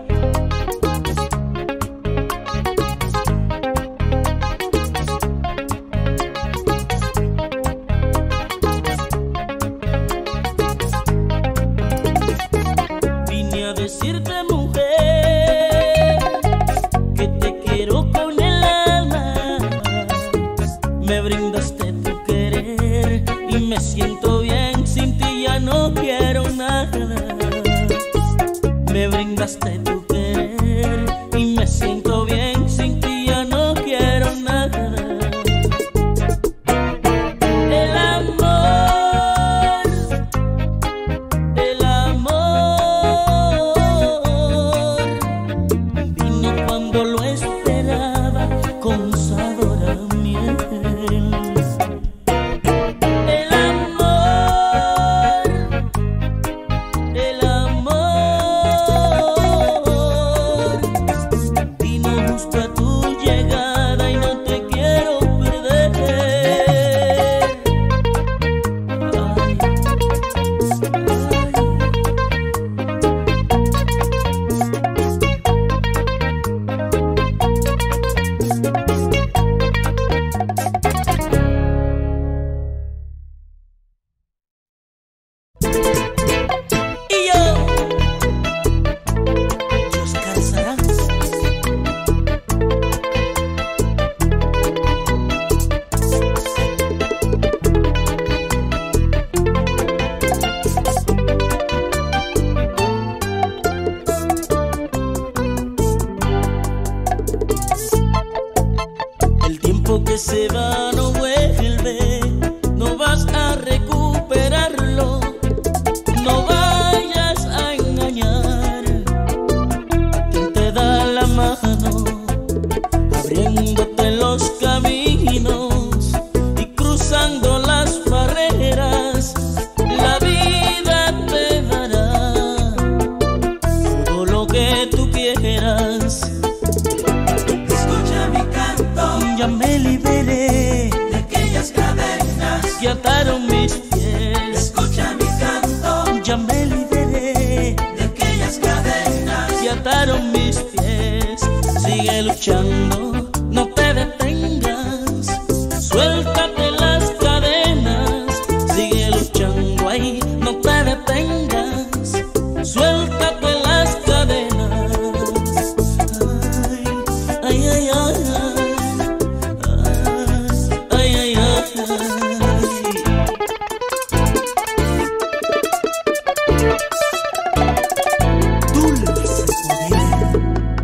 Vine a decirte, mujer, que te quiero con el alma. Me brindaste tu querer y me siento bien, sin ti ya no quiero nada. Me brindaste tu querer y me siento bien, sin ti ya no quiero nada. El amor, el amor vino cuando lo esperaba, con sabor a miel. El amor, el amor se va no vuelve, no vas a recuperarlo. No vayas a engañar a quien te da la mano, abriéndote los caminos y cruzando las barreras. La vida te dará todo lo que tú quieras. Escucha mi canto, Ya me liberé de aquellas cadenas que ataron mis pies. Escucha mi canto, Ya me liberé de aquellas cadenas que ataron mis pies. Sigue luchando, no te detengas, suéltate las cadenas. Sigue luchando ahí, no te detengas, suéltate las cadenas. Ay, ay, ay, ay, ay, ay, ay, ay. Dulce poder.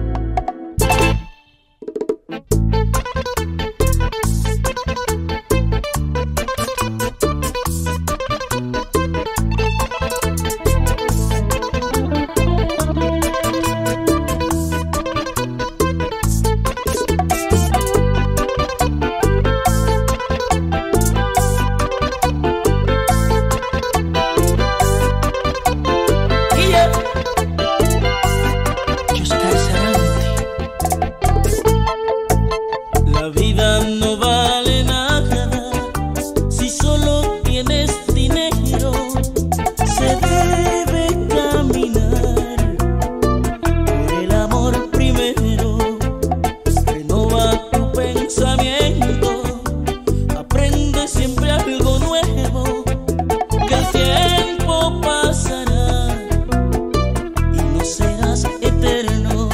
La vida no vale nada si solo tienes dinero. Se debe caminar por el amor primero. Renova tu pensamiento, aprende siempre algo nuevo, que el tiempo pasará y no serás eterno.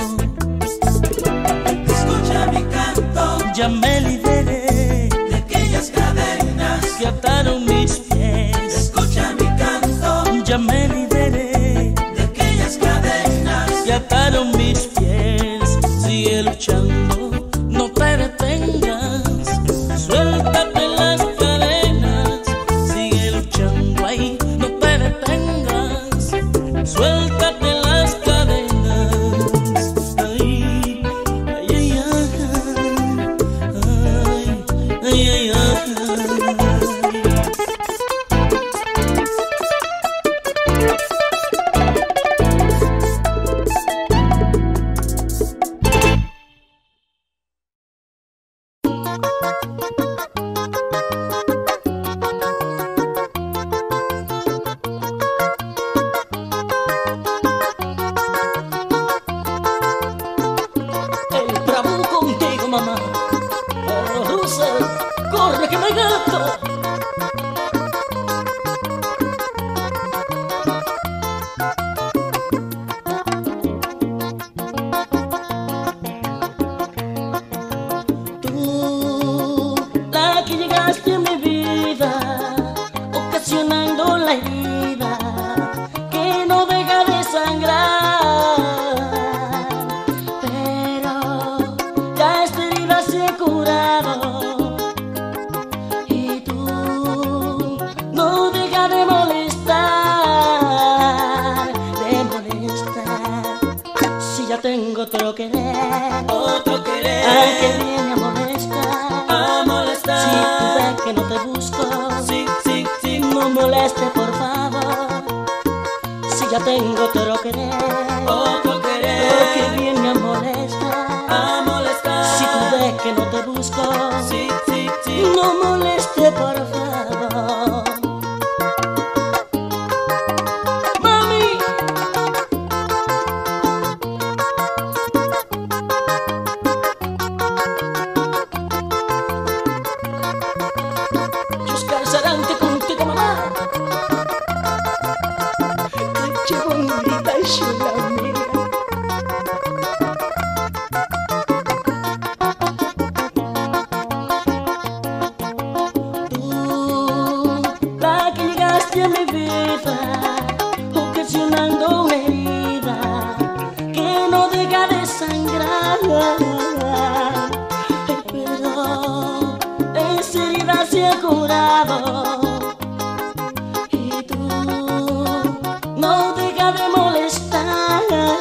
Escucha mi canto, Ya me liberé de aquellas cadenas que ataron mis pies. Escucha mi canto, Ya me liberé de aquellas cadenas que ataron mis pies. Sigue luchando, no te detengas, suéltate las cadenas. Sigue luchando ahí, no te detengas, suéltate las cadenas. Ay, ay, ay, ay, ay, ay, ay. El bravo contigo, mamá. Perro Russell, corre que me gato. Tú, la que llegaste a mi vida, ocasionando la herida que no deja de sangrar. Pero ya esta herida se ha curado y tú no deja de molestar, si ya tengo otro querer, al que viene a molestar, si tú ves que no te busco, no moleste por favor. Si ya tengo otro querer, al que viene a molestar, si tú ves que no te busco, no moleste por favor. Mami, Oscar Sarante contigo, mamá. Qué bonita y chula amiga. Tú, la que llegaste a mi vida, ocasionando una herida que no deja de sangrar. Pero curado y tú no dejas de molestar,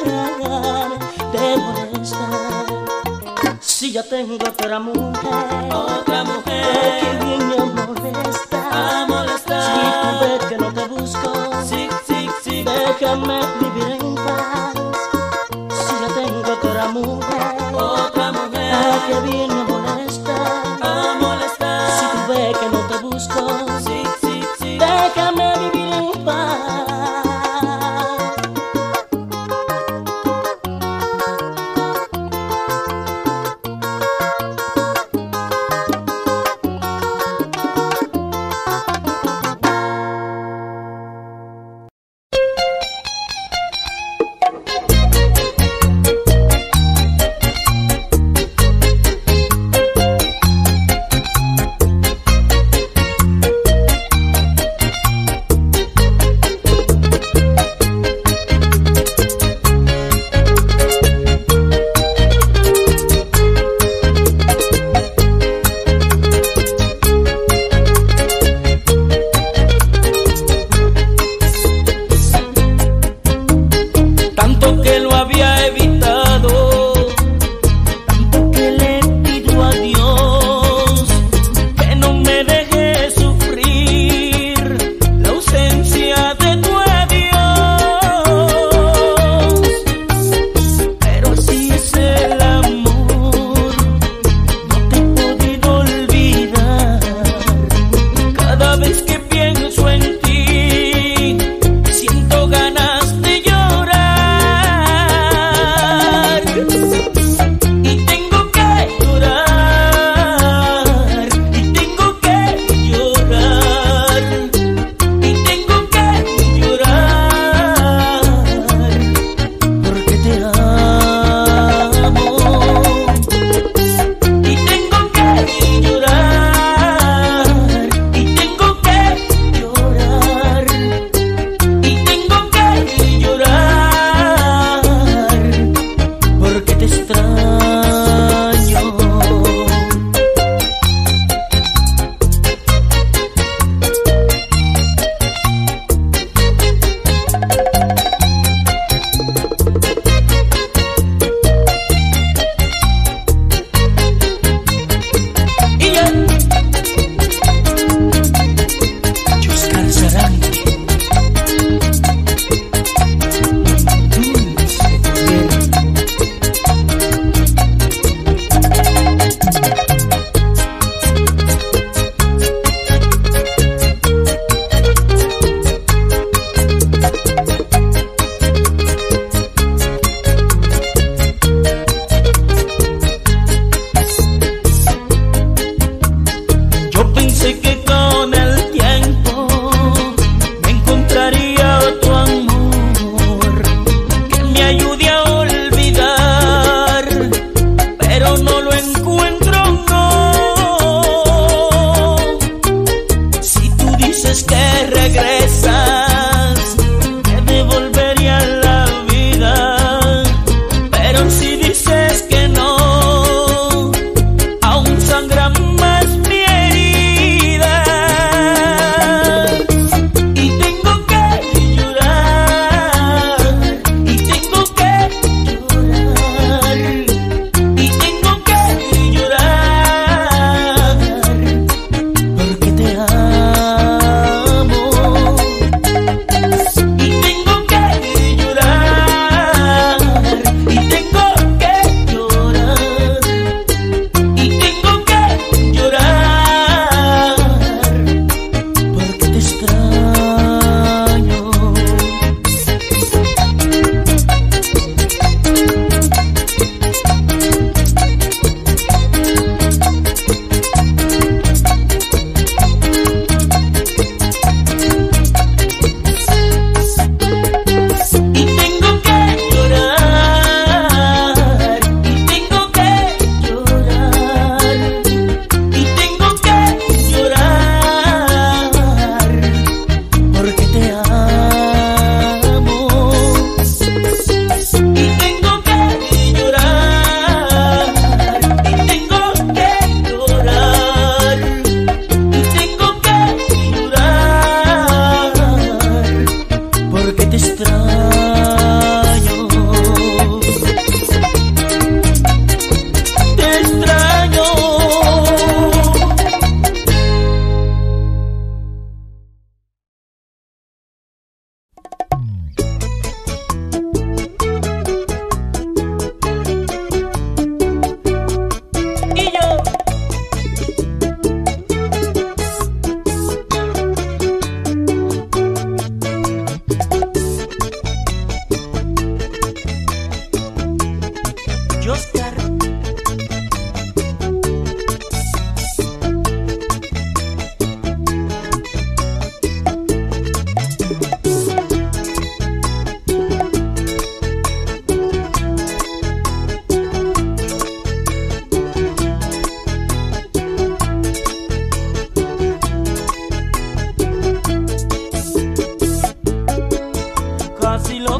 si ya tengo otra mujer que viene a molestar, si tú ves que no te busco, déjame vivir en paz. Si ya tengo otra mujer que viene a molestar, si tú ves que no te busco, déjame vivir en paz.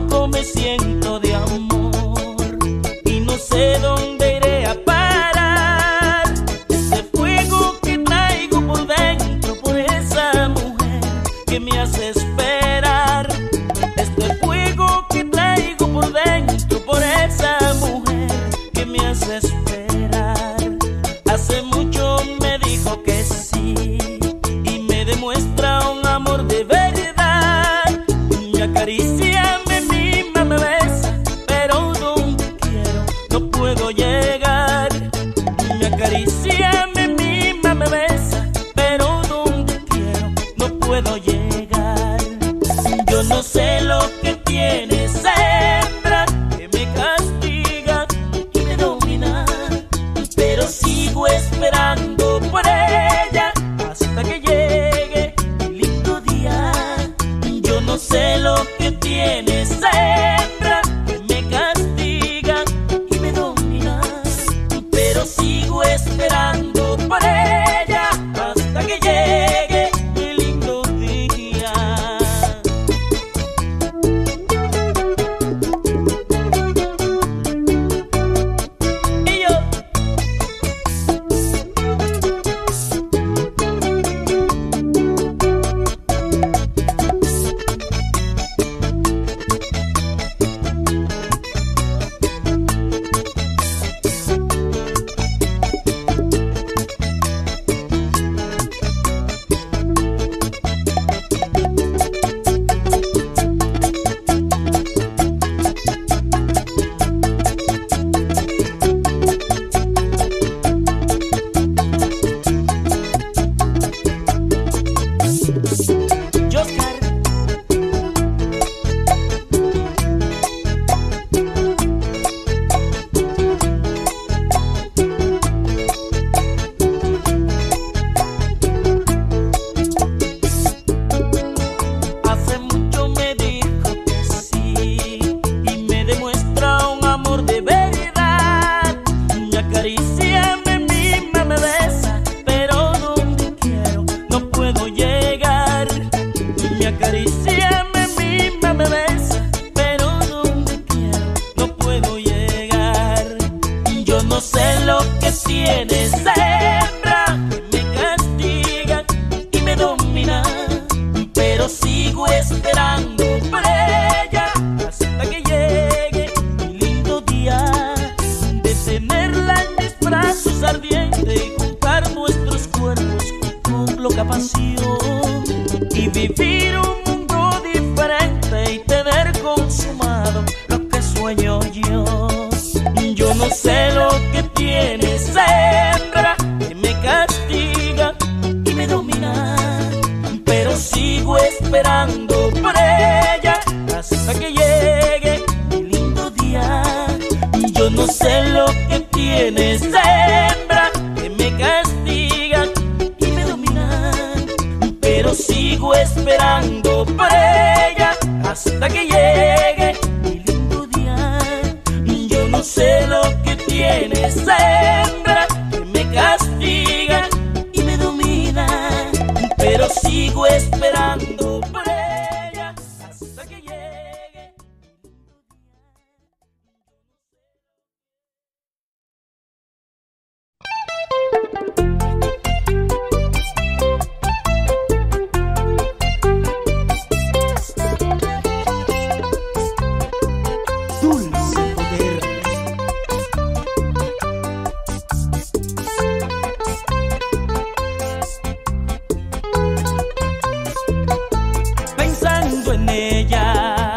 loco me siento de amor y no sé dónde iré a parar. Ese fuego que traigo por dentro por esa mujer que me hace esperar. Este fuego que traigo por dentro por esa mujer que me hace esperar. Hace mucho me dijo que sí y me demuestra un amor de verdad. Me acaricia, me mima, me besa, pero donde quiero no puedo llegar. Me acaricia, me mima, me besa, pero donde quiero no puedo llegar. Yo no sé lo que tiene esa hembra que me castiga y me domina, pero sigo esperando por ella hasta que llegue el lindo día. Yo no sé lo que tiene esa hembra que me castiga y me domina, pero sigo esperando por ella hasta que llegue el lindo día. Y yo hace mucho me dijo que sí y me demuestra un amor de verdad. Me acaricia, me mima, me besa, pero donde quiero no puedo llegar. Me acaricia, me mima, me besa, pero donde quiero no puedo llegar. Yo no sé lo que tiene esa hembra que me castiga y me domina, pero sigo esperando por ella hasta que llegue el lindo día de tenerla en mis brazos ardiente y juntar nuestros cuerpos con loca pasión y vivir un mundo diferente y tener consumado lo que sueño yo. Yo no sé lo que tiene esa hembra que me castiga y me domina, pero sigo esperando por ella hasta que llegue el lindo día. Yo no sé lo que tiene esa hembra que me castiga y me domina, pero sigo esperando por ella hasta que llegue el lindo día. Yo no sé lo que tiene esa hembra que me castiga y me domina, pero sigo esperando por ella hasta que llegue. Dulce poder. Pensando en ella,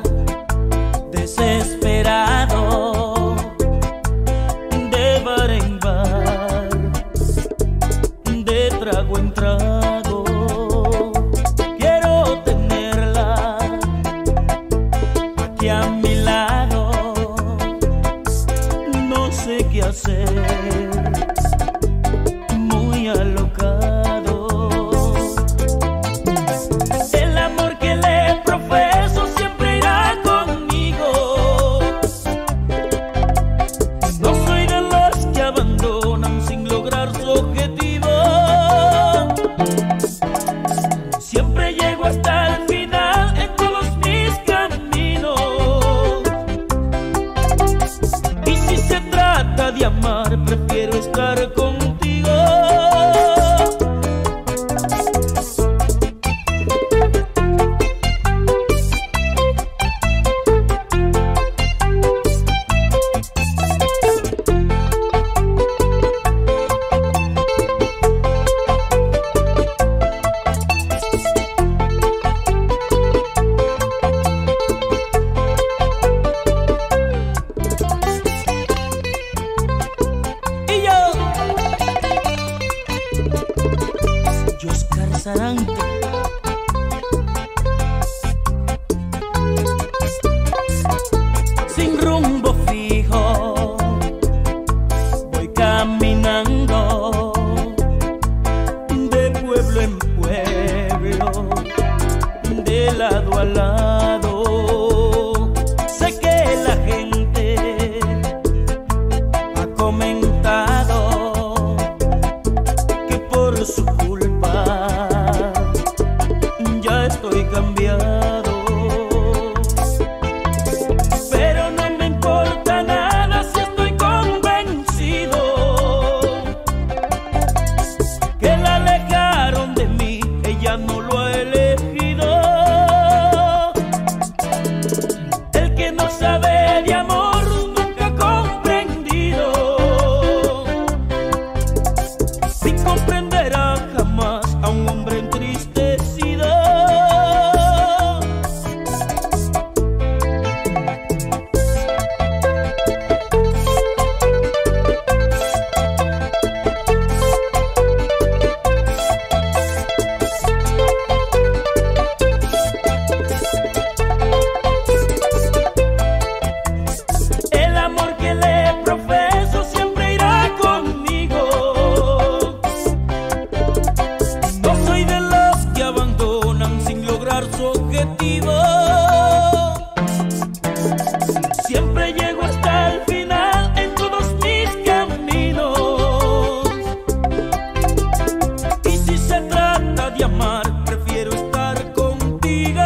desesperado, de bar en bar, de trago en trago, quiero tenerla aquí a mi lado. No sé qué hacer, muy alocado. El amor que le profeso siempre irá conmigo. No soy de los que abandonan sin lograr su objetivo. Siempre llego hasta el final en todos mis caminos. de amar, prefiero estar contigo. Sin rumbo fijo voy caminando de pueblo en pueblo, de lado a lado. Sé que la gente ha comentado que por su culpa ya estoy cambiado, pero no me importa nada si estoy convencido que la alejaron de mí, ella no lo ha elegido. El que no sabe de amor nunca ha comprendido, ni comprenderá jamás a un hombre entristecido. El amor que le profeso siempre irá conmigo. No soy de los que abandonan sin lograr su objetivo. Siempre llego hasta el final en todos mis caminos. Y si se trata de amar, prefiero estar contigo.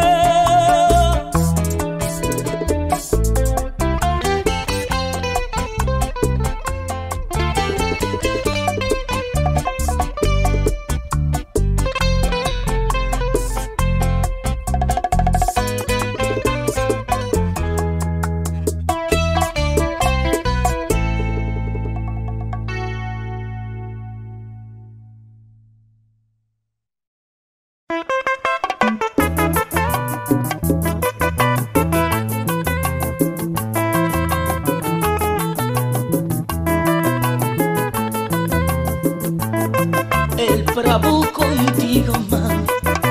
El bravo contigo, mami,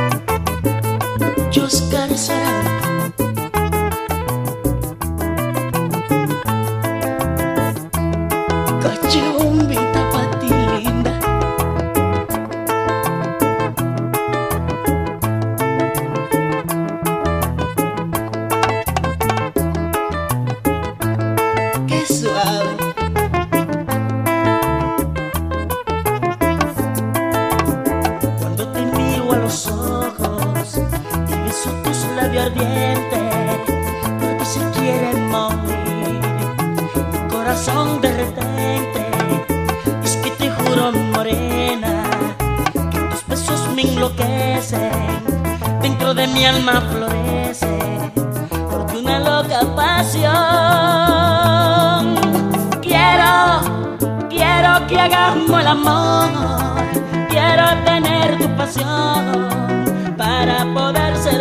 Oscar Sarán. Cachumbita pa' ti, linda. Qué suave. Ojos y beso tus labios ardientes, porque se quiere morir mi corazón de repente. Es que te juro, morena, que tus besos me enloquecen, dentro de mi alma florece, porque una loca pasión. Quiero que hagamos el amor, quiero tener tu pasión para poder ser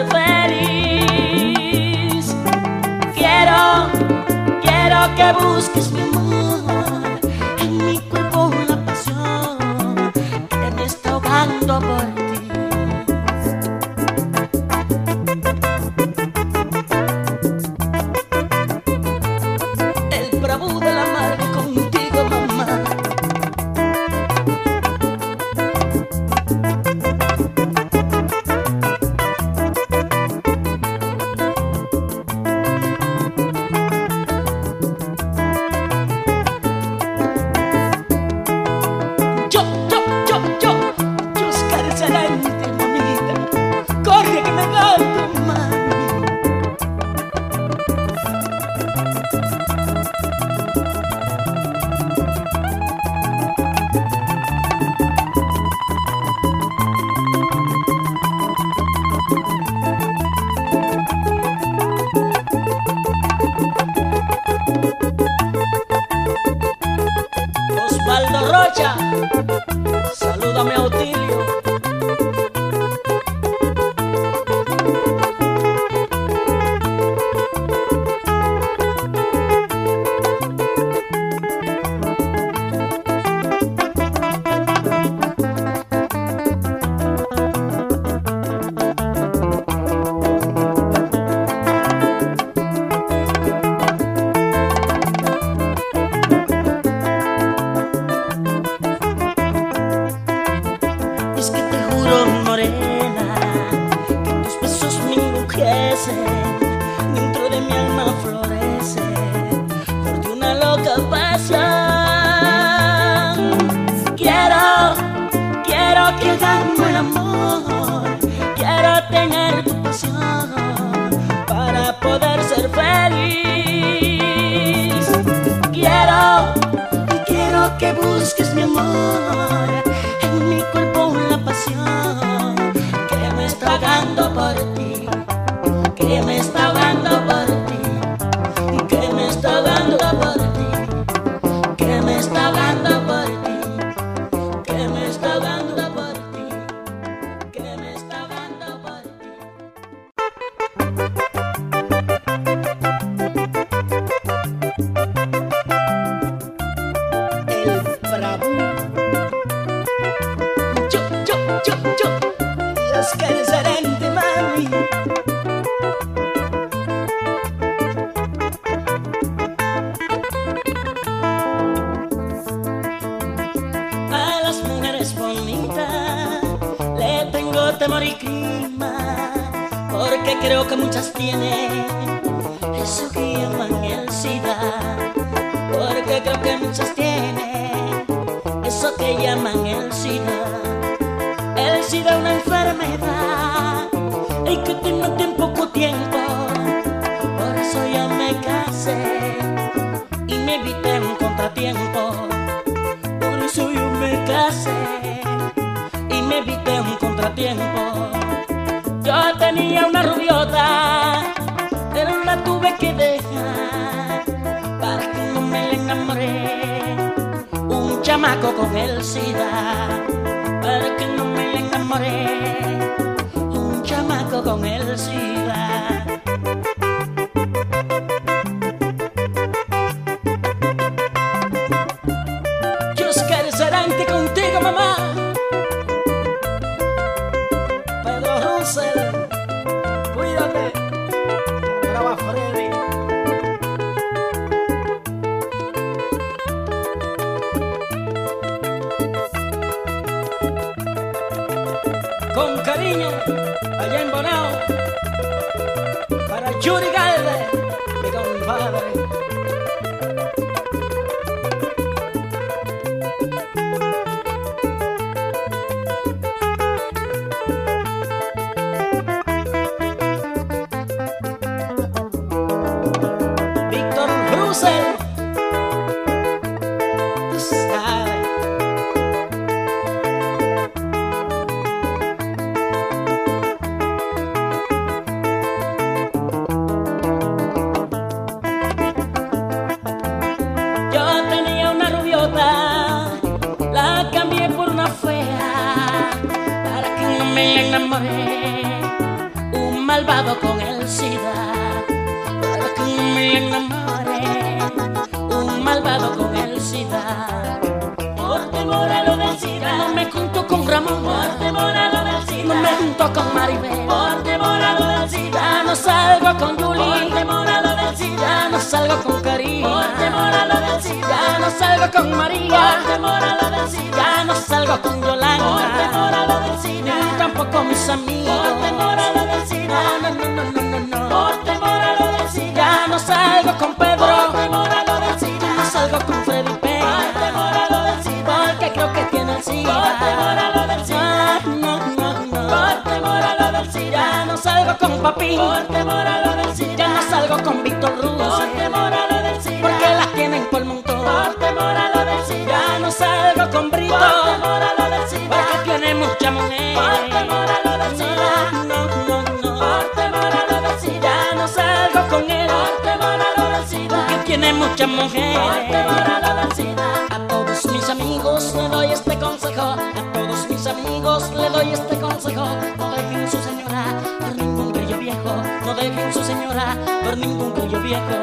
feliz. Quiero que busques mi amor, en mi cuerpo la pasión que me está ahogando por ti. El bravo de la mar contigo, mamá. que busques mi amor, en mi cuerpo una pasión que me está ahogando por ti, que me está ahogando por ti, que me está ahogando por ti, que me está ahogando por ti, que me está ahogando por ti, que me está ahogando por ti. Oscar Sarante, mami. A las mujeres bonitas le tengo temor y clima, porque creo que muchas tienen eso que llaman el SIDA, porque creo que muchas tienen eso que llaman el SIDA. El SIDA es una enfermedad y que tiene en poco tiempo, por eso yo me casé y me evité un contratiempo. Por eso yo me casé y me evité un contratiempo. Yo tenía una rubiota, pero la tuve que dejar para que no me la enamoré. Un chamaco con el SIDA, para que no me la enamoré. Un chamaco con el SIDA. Oscar Sarante contigo, mamá. Pedro Russell, cuídate. Brava Freddy. Con cariño, allá en Bonao, para Yuri Galvez, mi compadre. Víctor Russell, tú sabes. La cambié por una fea para que no me enamoré. Un malvado con el SIDA para que no me enamoré. Un malvado con el SIDA. Por temor a lo del SIDA no me junto con Ramón. Por temor a lo del SIDA no me junto con Maribel. Por temor a lo del SIDA no salgo con Julie. Por temor a lo del SIDA no salgo con Karina. Por temor a lo del SIDA no salgo con María. Por temor a lo del SIDA ya no salgo con Yolanda. Por temor a lo del SIDA ni tampoco mis amigos. Por temor a lo del SIDA no, no, no, no, no, no. Por temor a lo del SIDA ya no salgo con Pedro. Por temor a lo del SIDA no salgo con Freddy Peña. Por temor a lo del SIDA porque creo que tiene el SIDA. Por temor a lo del SIDA no, no, no. Por temor a lo del SIDA ya no salgo con Papi. Por temor a lo del SIDA ya no salgo con Víctor Russell. Por temor a lo del SIDA porque las tienen por montón. Por temor a lo del SIDA ya no salgo con Brito. Por temor a lo del SIDA porque tiene mucha mujer. Por temor a lo del SIDA no, no, no. Por temor a lo del SIDA ya no salgo con él. Por temor a lo del SIDA porque tiene muchas mujeres. Por temor a lo del SIDA. A todos mis amigos le doy este consejo. A todos mis amigos le doy este consejo. No dejen su señora por ningún grillo viejo. No dejen su señora por ningún grillo viejo.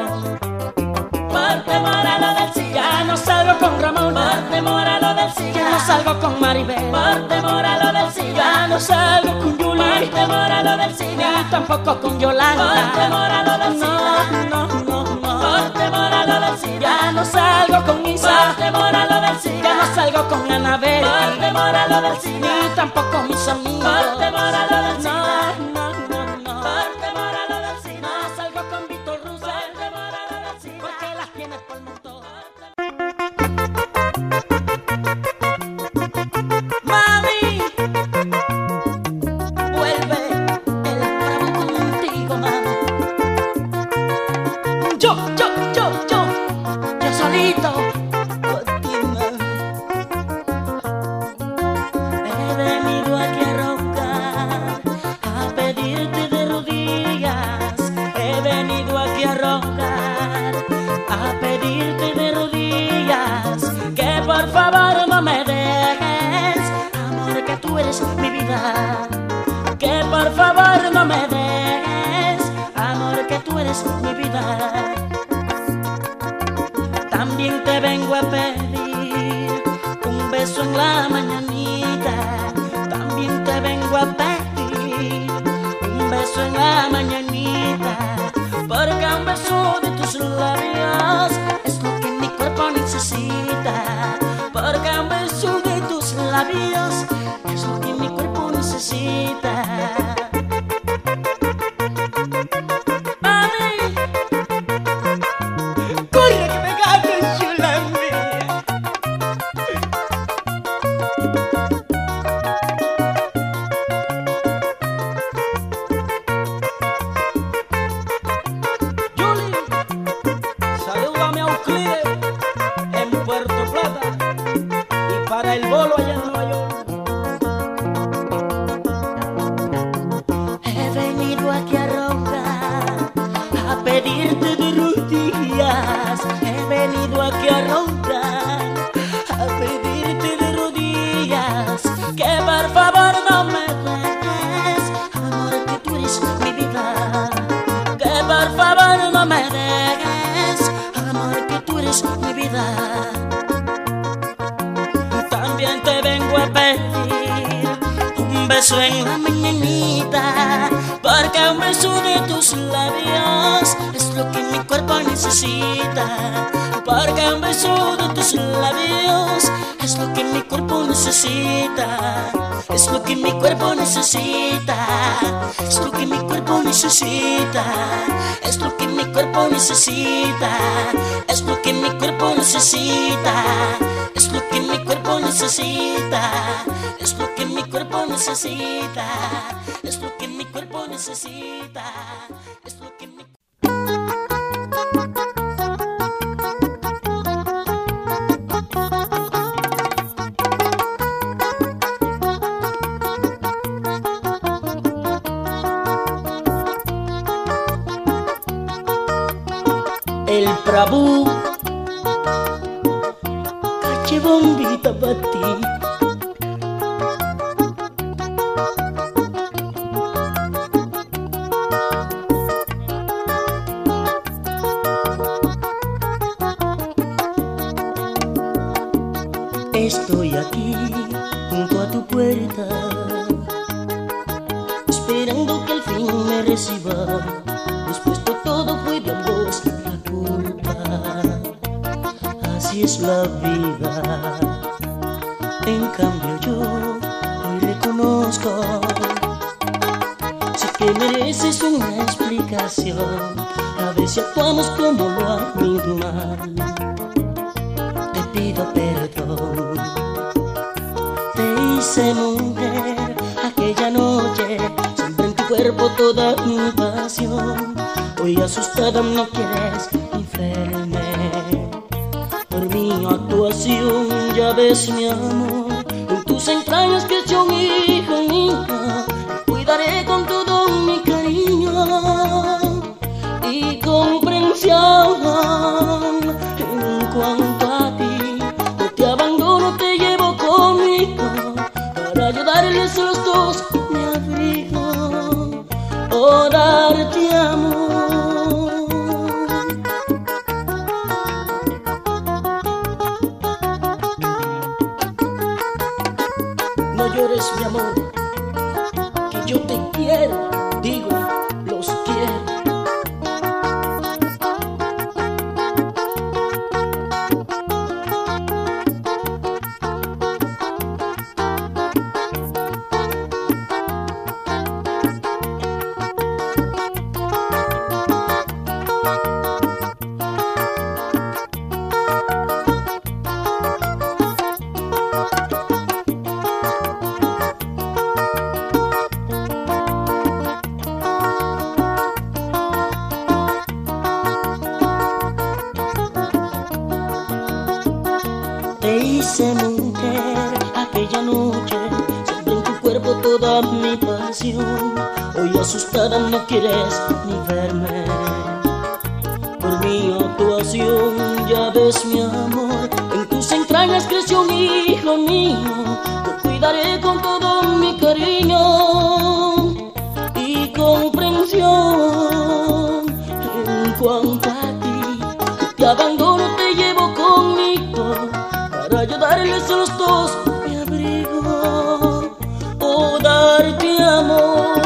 Por temor a lo del SIDA ya no salgo con Ramón. Por temor a lo del SIDA ya no salgo con Maribel. Por temor a lo del SIDA ya no salgo con Julie. Por temor a lo del SIDA ni tampoco con Yolanda. Por temor a lo del SIDA no, no, no. Por temor a lo del SIDA ya no salgo con Isa. Por temor a lo del SIDA ya no salgo con Anabel. Por temor a lo del SIDA ni tampoco mis amigos. Por temor a lo del SIDA no, no, no. Por temor a lo del SIDA no salgo con Víctor Russell. Por temor a lo del SIDA porque las tienes por montón. Mami, vuelve el bravo contigo, mami. Yo solito por ti, mami. También te vengo a pedir un beso en la mañanita. También te vengo a pedir un beso en la mañanita, porque un beso de tus labios es lo que mi cuerpo necesita. Porque un beso de tus labios es lo que mi cuerpo necesita. El bolo allá en Nueva York. He venido aquí a rogar, a pedirte de rodillas. He venido aquí a rogar, a pedirte de rodillas, que por favor no me dejes, amor, que tú eres mi vida. Que por favor no me dejes, amor, que tú eres mi vida. También te vengo a pedir un beso en la mañanita, porque un beso de tus labios es lo que mi cuerpo necesita. Porque un beso de tus labios es lo que mi cuerpo necesita. Es lo que mi cuerpo necesita. Es lo que mi cuerpo necesita. Es lo que mi cuerpo necesita. Es lo que mi cuerpo necesita. Es lo que mi cuerpo necesita. Es lo que mi cuerpo necesita. Es lo que mi cuerpo necesita. Es lo que mi El Prabhu, cache bombita para ti. Estoy aquí junto a tu puerta, esperando que al fin me reciba. Después de todo fue de ambos la culpa. Así es la vida. En cambio yo hoy reconozco, sé que mereces una explicación. A ver si actuamos como lo hago mal. Te pido perdón. Te hice mujer aquella noche, siempre en tu cuerpo toda mi pasión. Hoy asustada no quieres ni verme. Por mi actuación ya ves mi amor, en tus entrañas creció un hijo mío. Te cuidaré con todo mi cariño y comprensión. En cuanto a ti, no te abandono, te llevo conmigo para ayudarles a los dos mi abrigo o darte amor. No llores, mi amor, que yo te quiero, digo, los quiero. Te hice mujer aquella noche, siempre en tu cuerpo toda mi pasión. Hoy asustada no quieres ni verme. Por mi actuación ya ves mi amor, en tus entrañas creció un hijo mío. Te cuidaré con todo mi cariño y comprensión. En cuanto a ti, te abandono, te llevo darles a los dos mi abrigo o darte amor.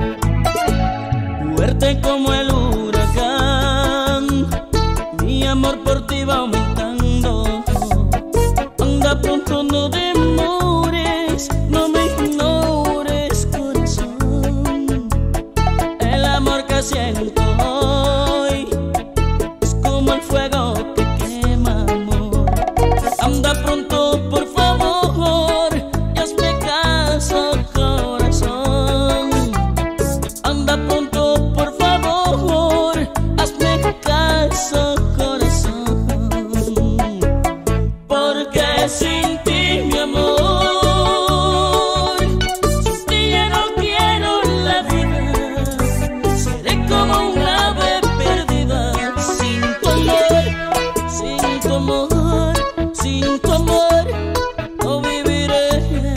Como el huracán, mi amor amor que siento hoy es como el fuego que quema, amor. Anda pronto, por favor, y hazme caso, corazón. Anda pronto, por favor, hazme caso, corazón. Porque sin ti, mi amor, sin ti ya no quiero la vida. Seré como un ave perdida. Sin tu amor, sin tu amor, sin tu amor no viviré.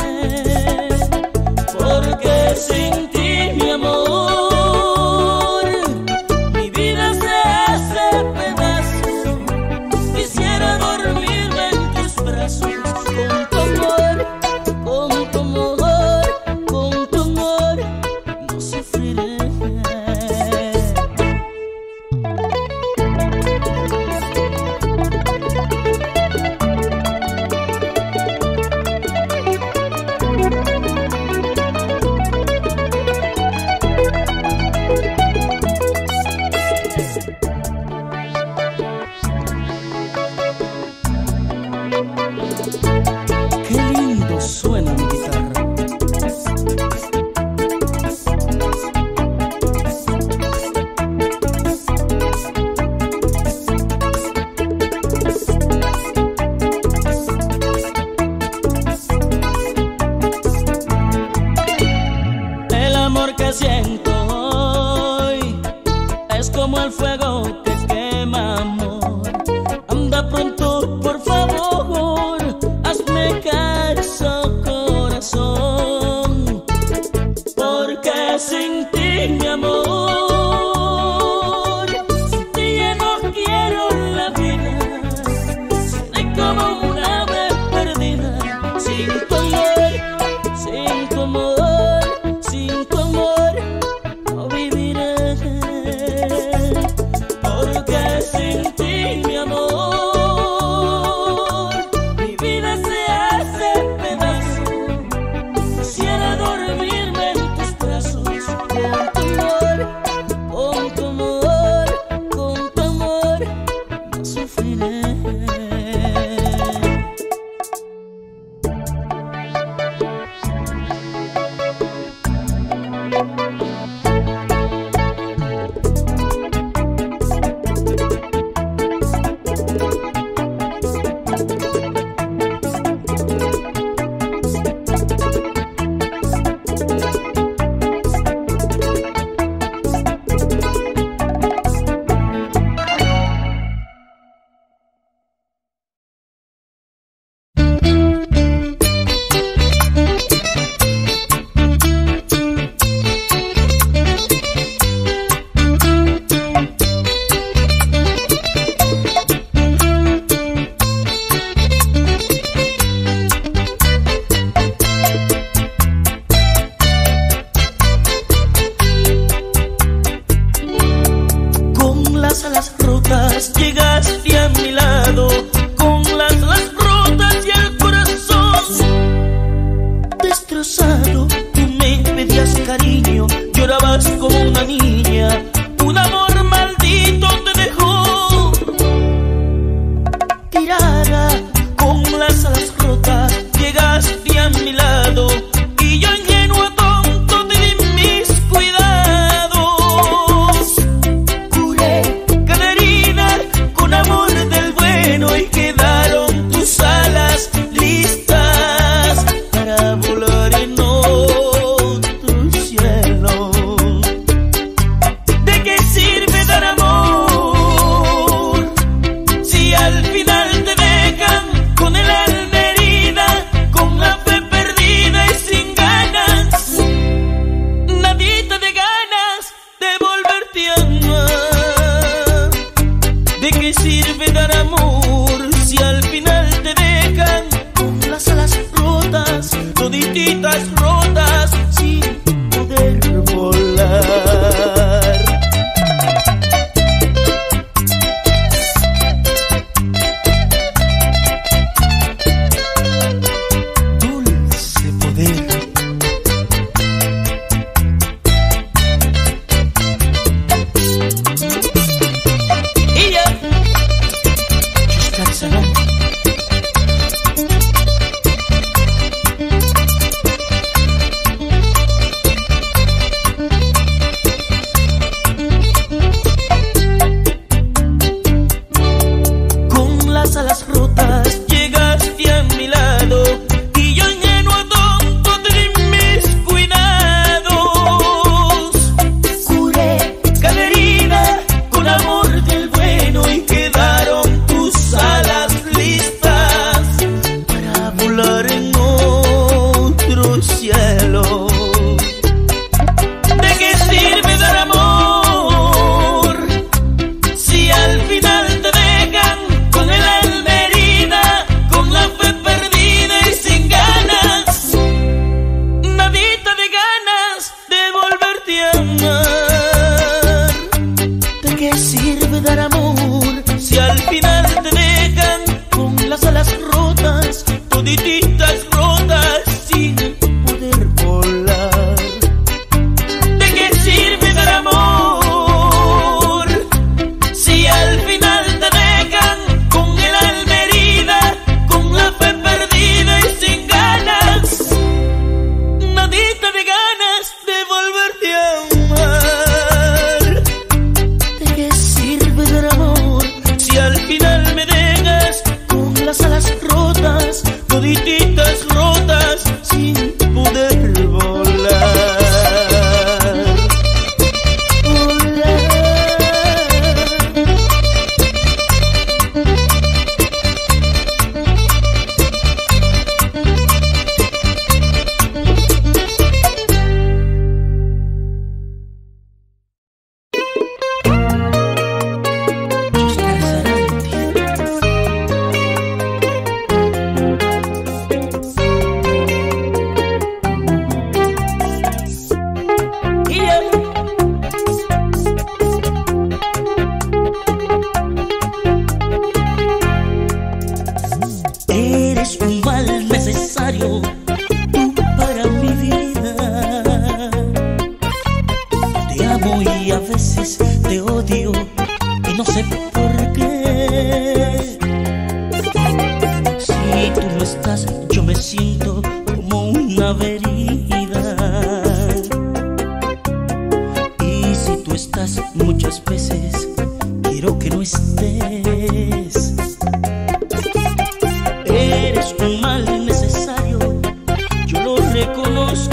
Porque sin ti, mi amor, mi vida se hace pedazos. Quisiera dormirme en tus brazos. Con tu amor, con tu amor, con tu amor no sufriré. Qué lindo suena mi guitarra. El amor que siento hoy es como el fuego que quema, amor. Anda pronto, por favor, hazme caso, corazón. Porque sin ti, mi amor, sin ti ya no quiero la vida. Seré como un ave perdida. Sin tu amor, sin tu amor, sin tu amor no viviré. Porque sin ti, mi amor, mi vida se hace pedazo. Quisiera dormirme en tus brazos. Con tu amor, con tu amor no sufriré. Con las alas rotas llegaste a mi lado, con las alas rotas y el corazón destrozado. Tú me pedías cariño, llorabas como una niña. Un amor maldito te dejó tirada. Con las alas rotas llegaste a mi lado y yo ingenuo tonto te di mis cuidados. Curé cada herida con amor del bueno y quedaron tus alas listas para volar en otro cielo. ¿De qué sirve dar amor si al final te dejan con el alma herida, con la fe perdida y sin ganas? Nadita de ganas de volverte a amar. ¿De qué sirve dar amor si al final te dejan con las alas rotas, todititas rotas, sin poder volar? Dulce poder. te odio y no sé por qué. Si tú no estás, yo me siento como una herida. Y si tú estás, muchas veces quiero que no estés. Eres un mal necesario, yo lo reconozco,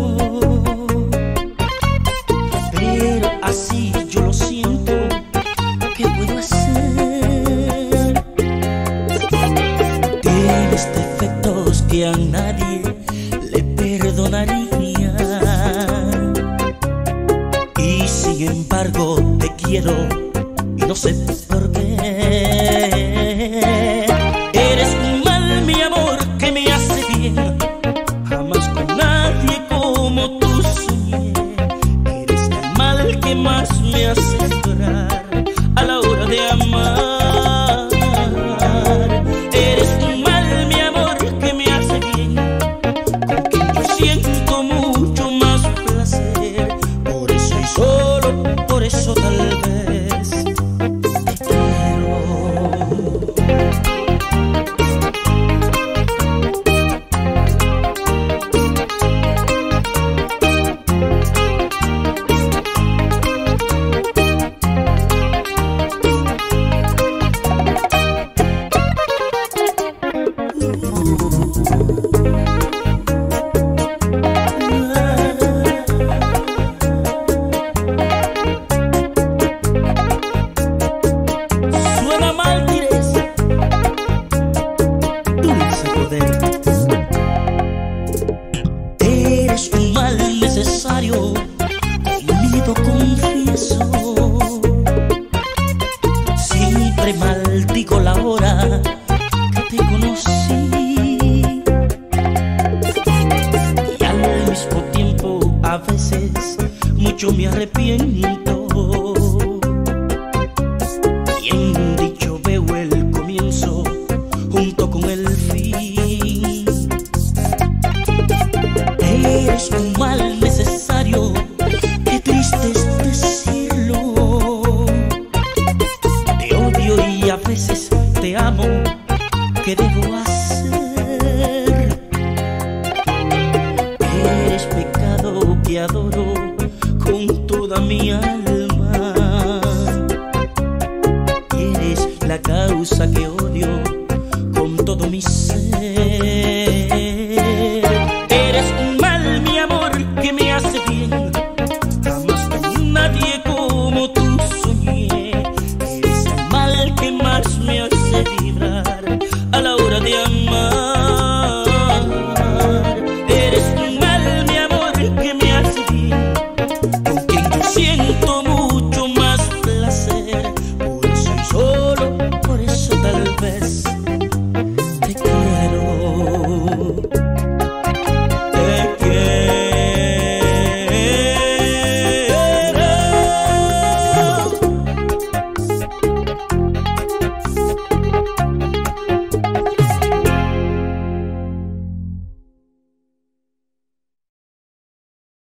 pero así yo lo siento. ¿Qué puedo hacer? Tienes defectos que a nadie le perdonaría, y sin embargo te quiero y no sé por qué. Eres un mal, mi amor, que me hace bien. Jamás con nadie como tú soñé. Eres tan mal que más me hace llorar a la hora de amar. Eres un mal, mi amor, que me hace bien, con quien yo siento mucho más placer. Por eso y solo por eso tal vez te quiero. Suena mal, dirás, dulce poder. Eres un mal necesario, conmigo confieso. Siempre maldigo la hora que te conocí, y al mismo tiempo a veces mucho me arrepiento. Bien dicho veo el comienzo junto con el fin. Eres un mal necesario, qué triste es decirlo. Te odio y a veces te amo, ¿qué debo hacer? Eres pecado que adoro con toda mi alma. Eres la causa que odio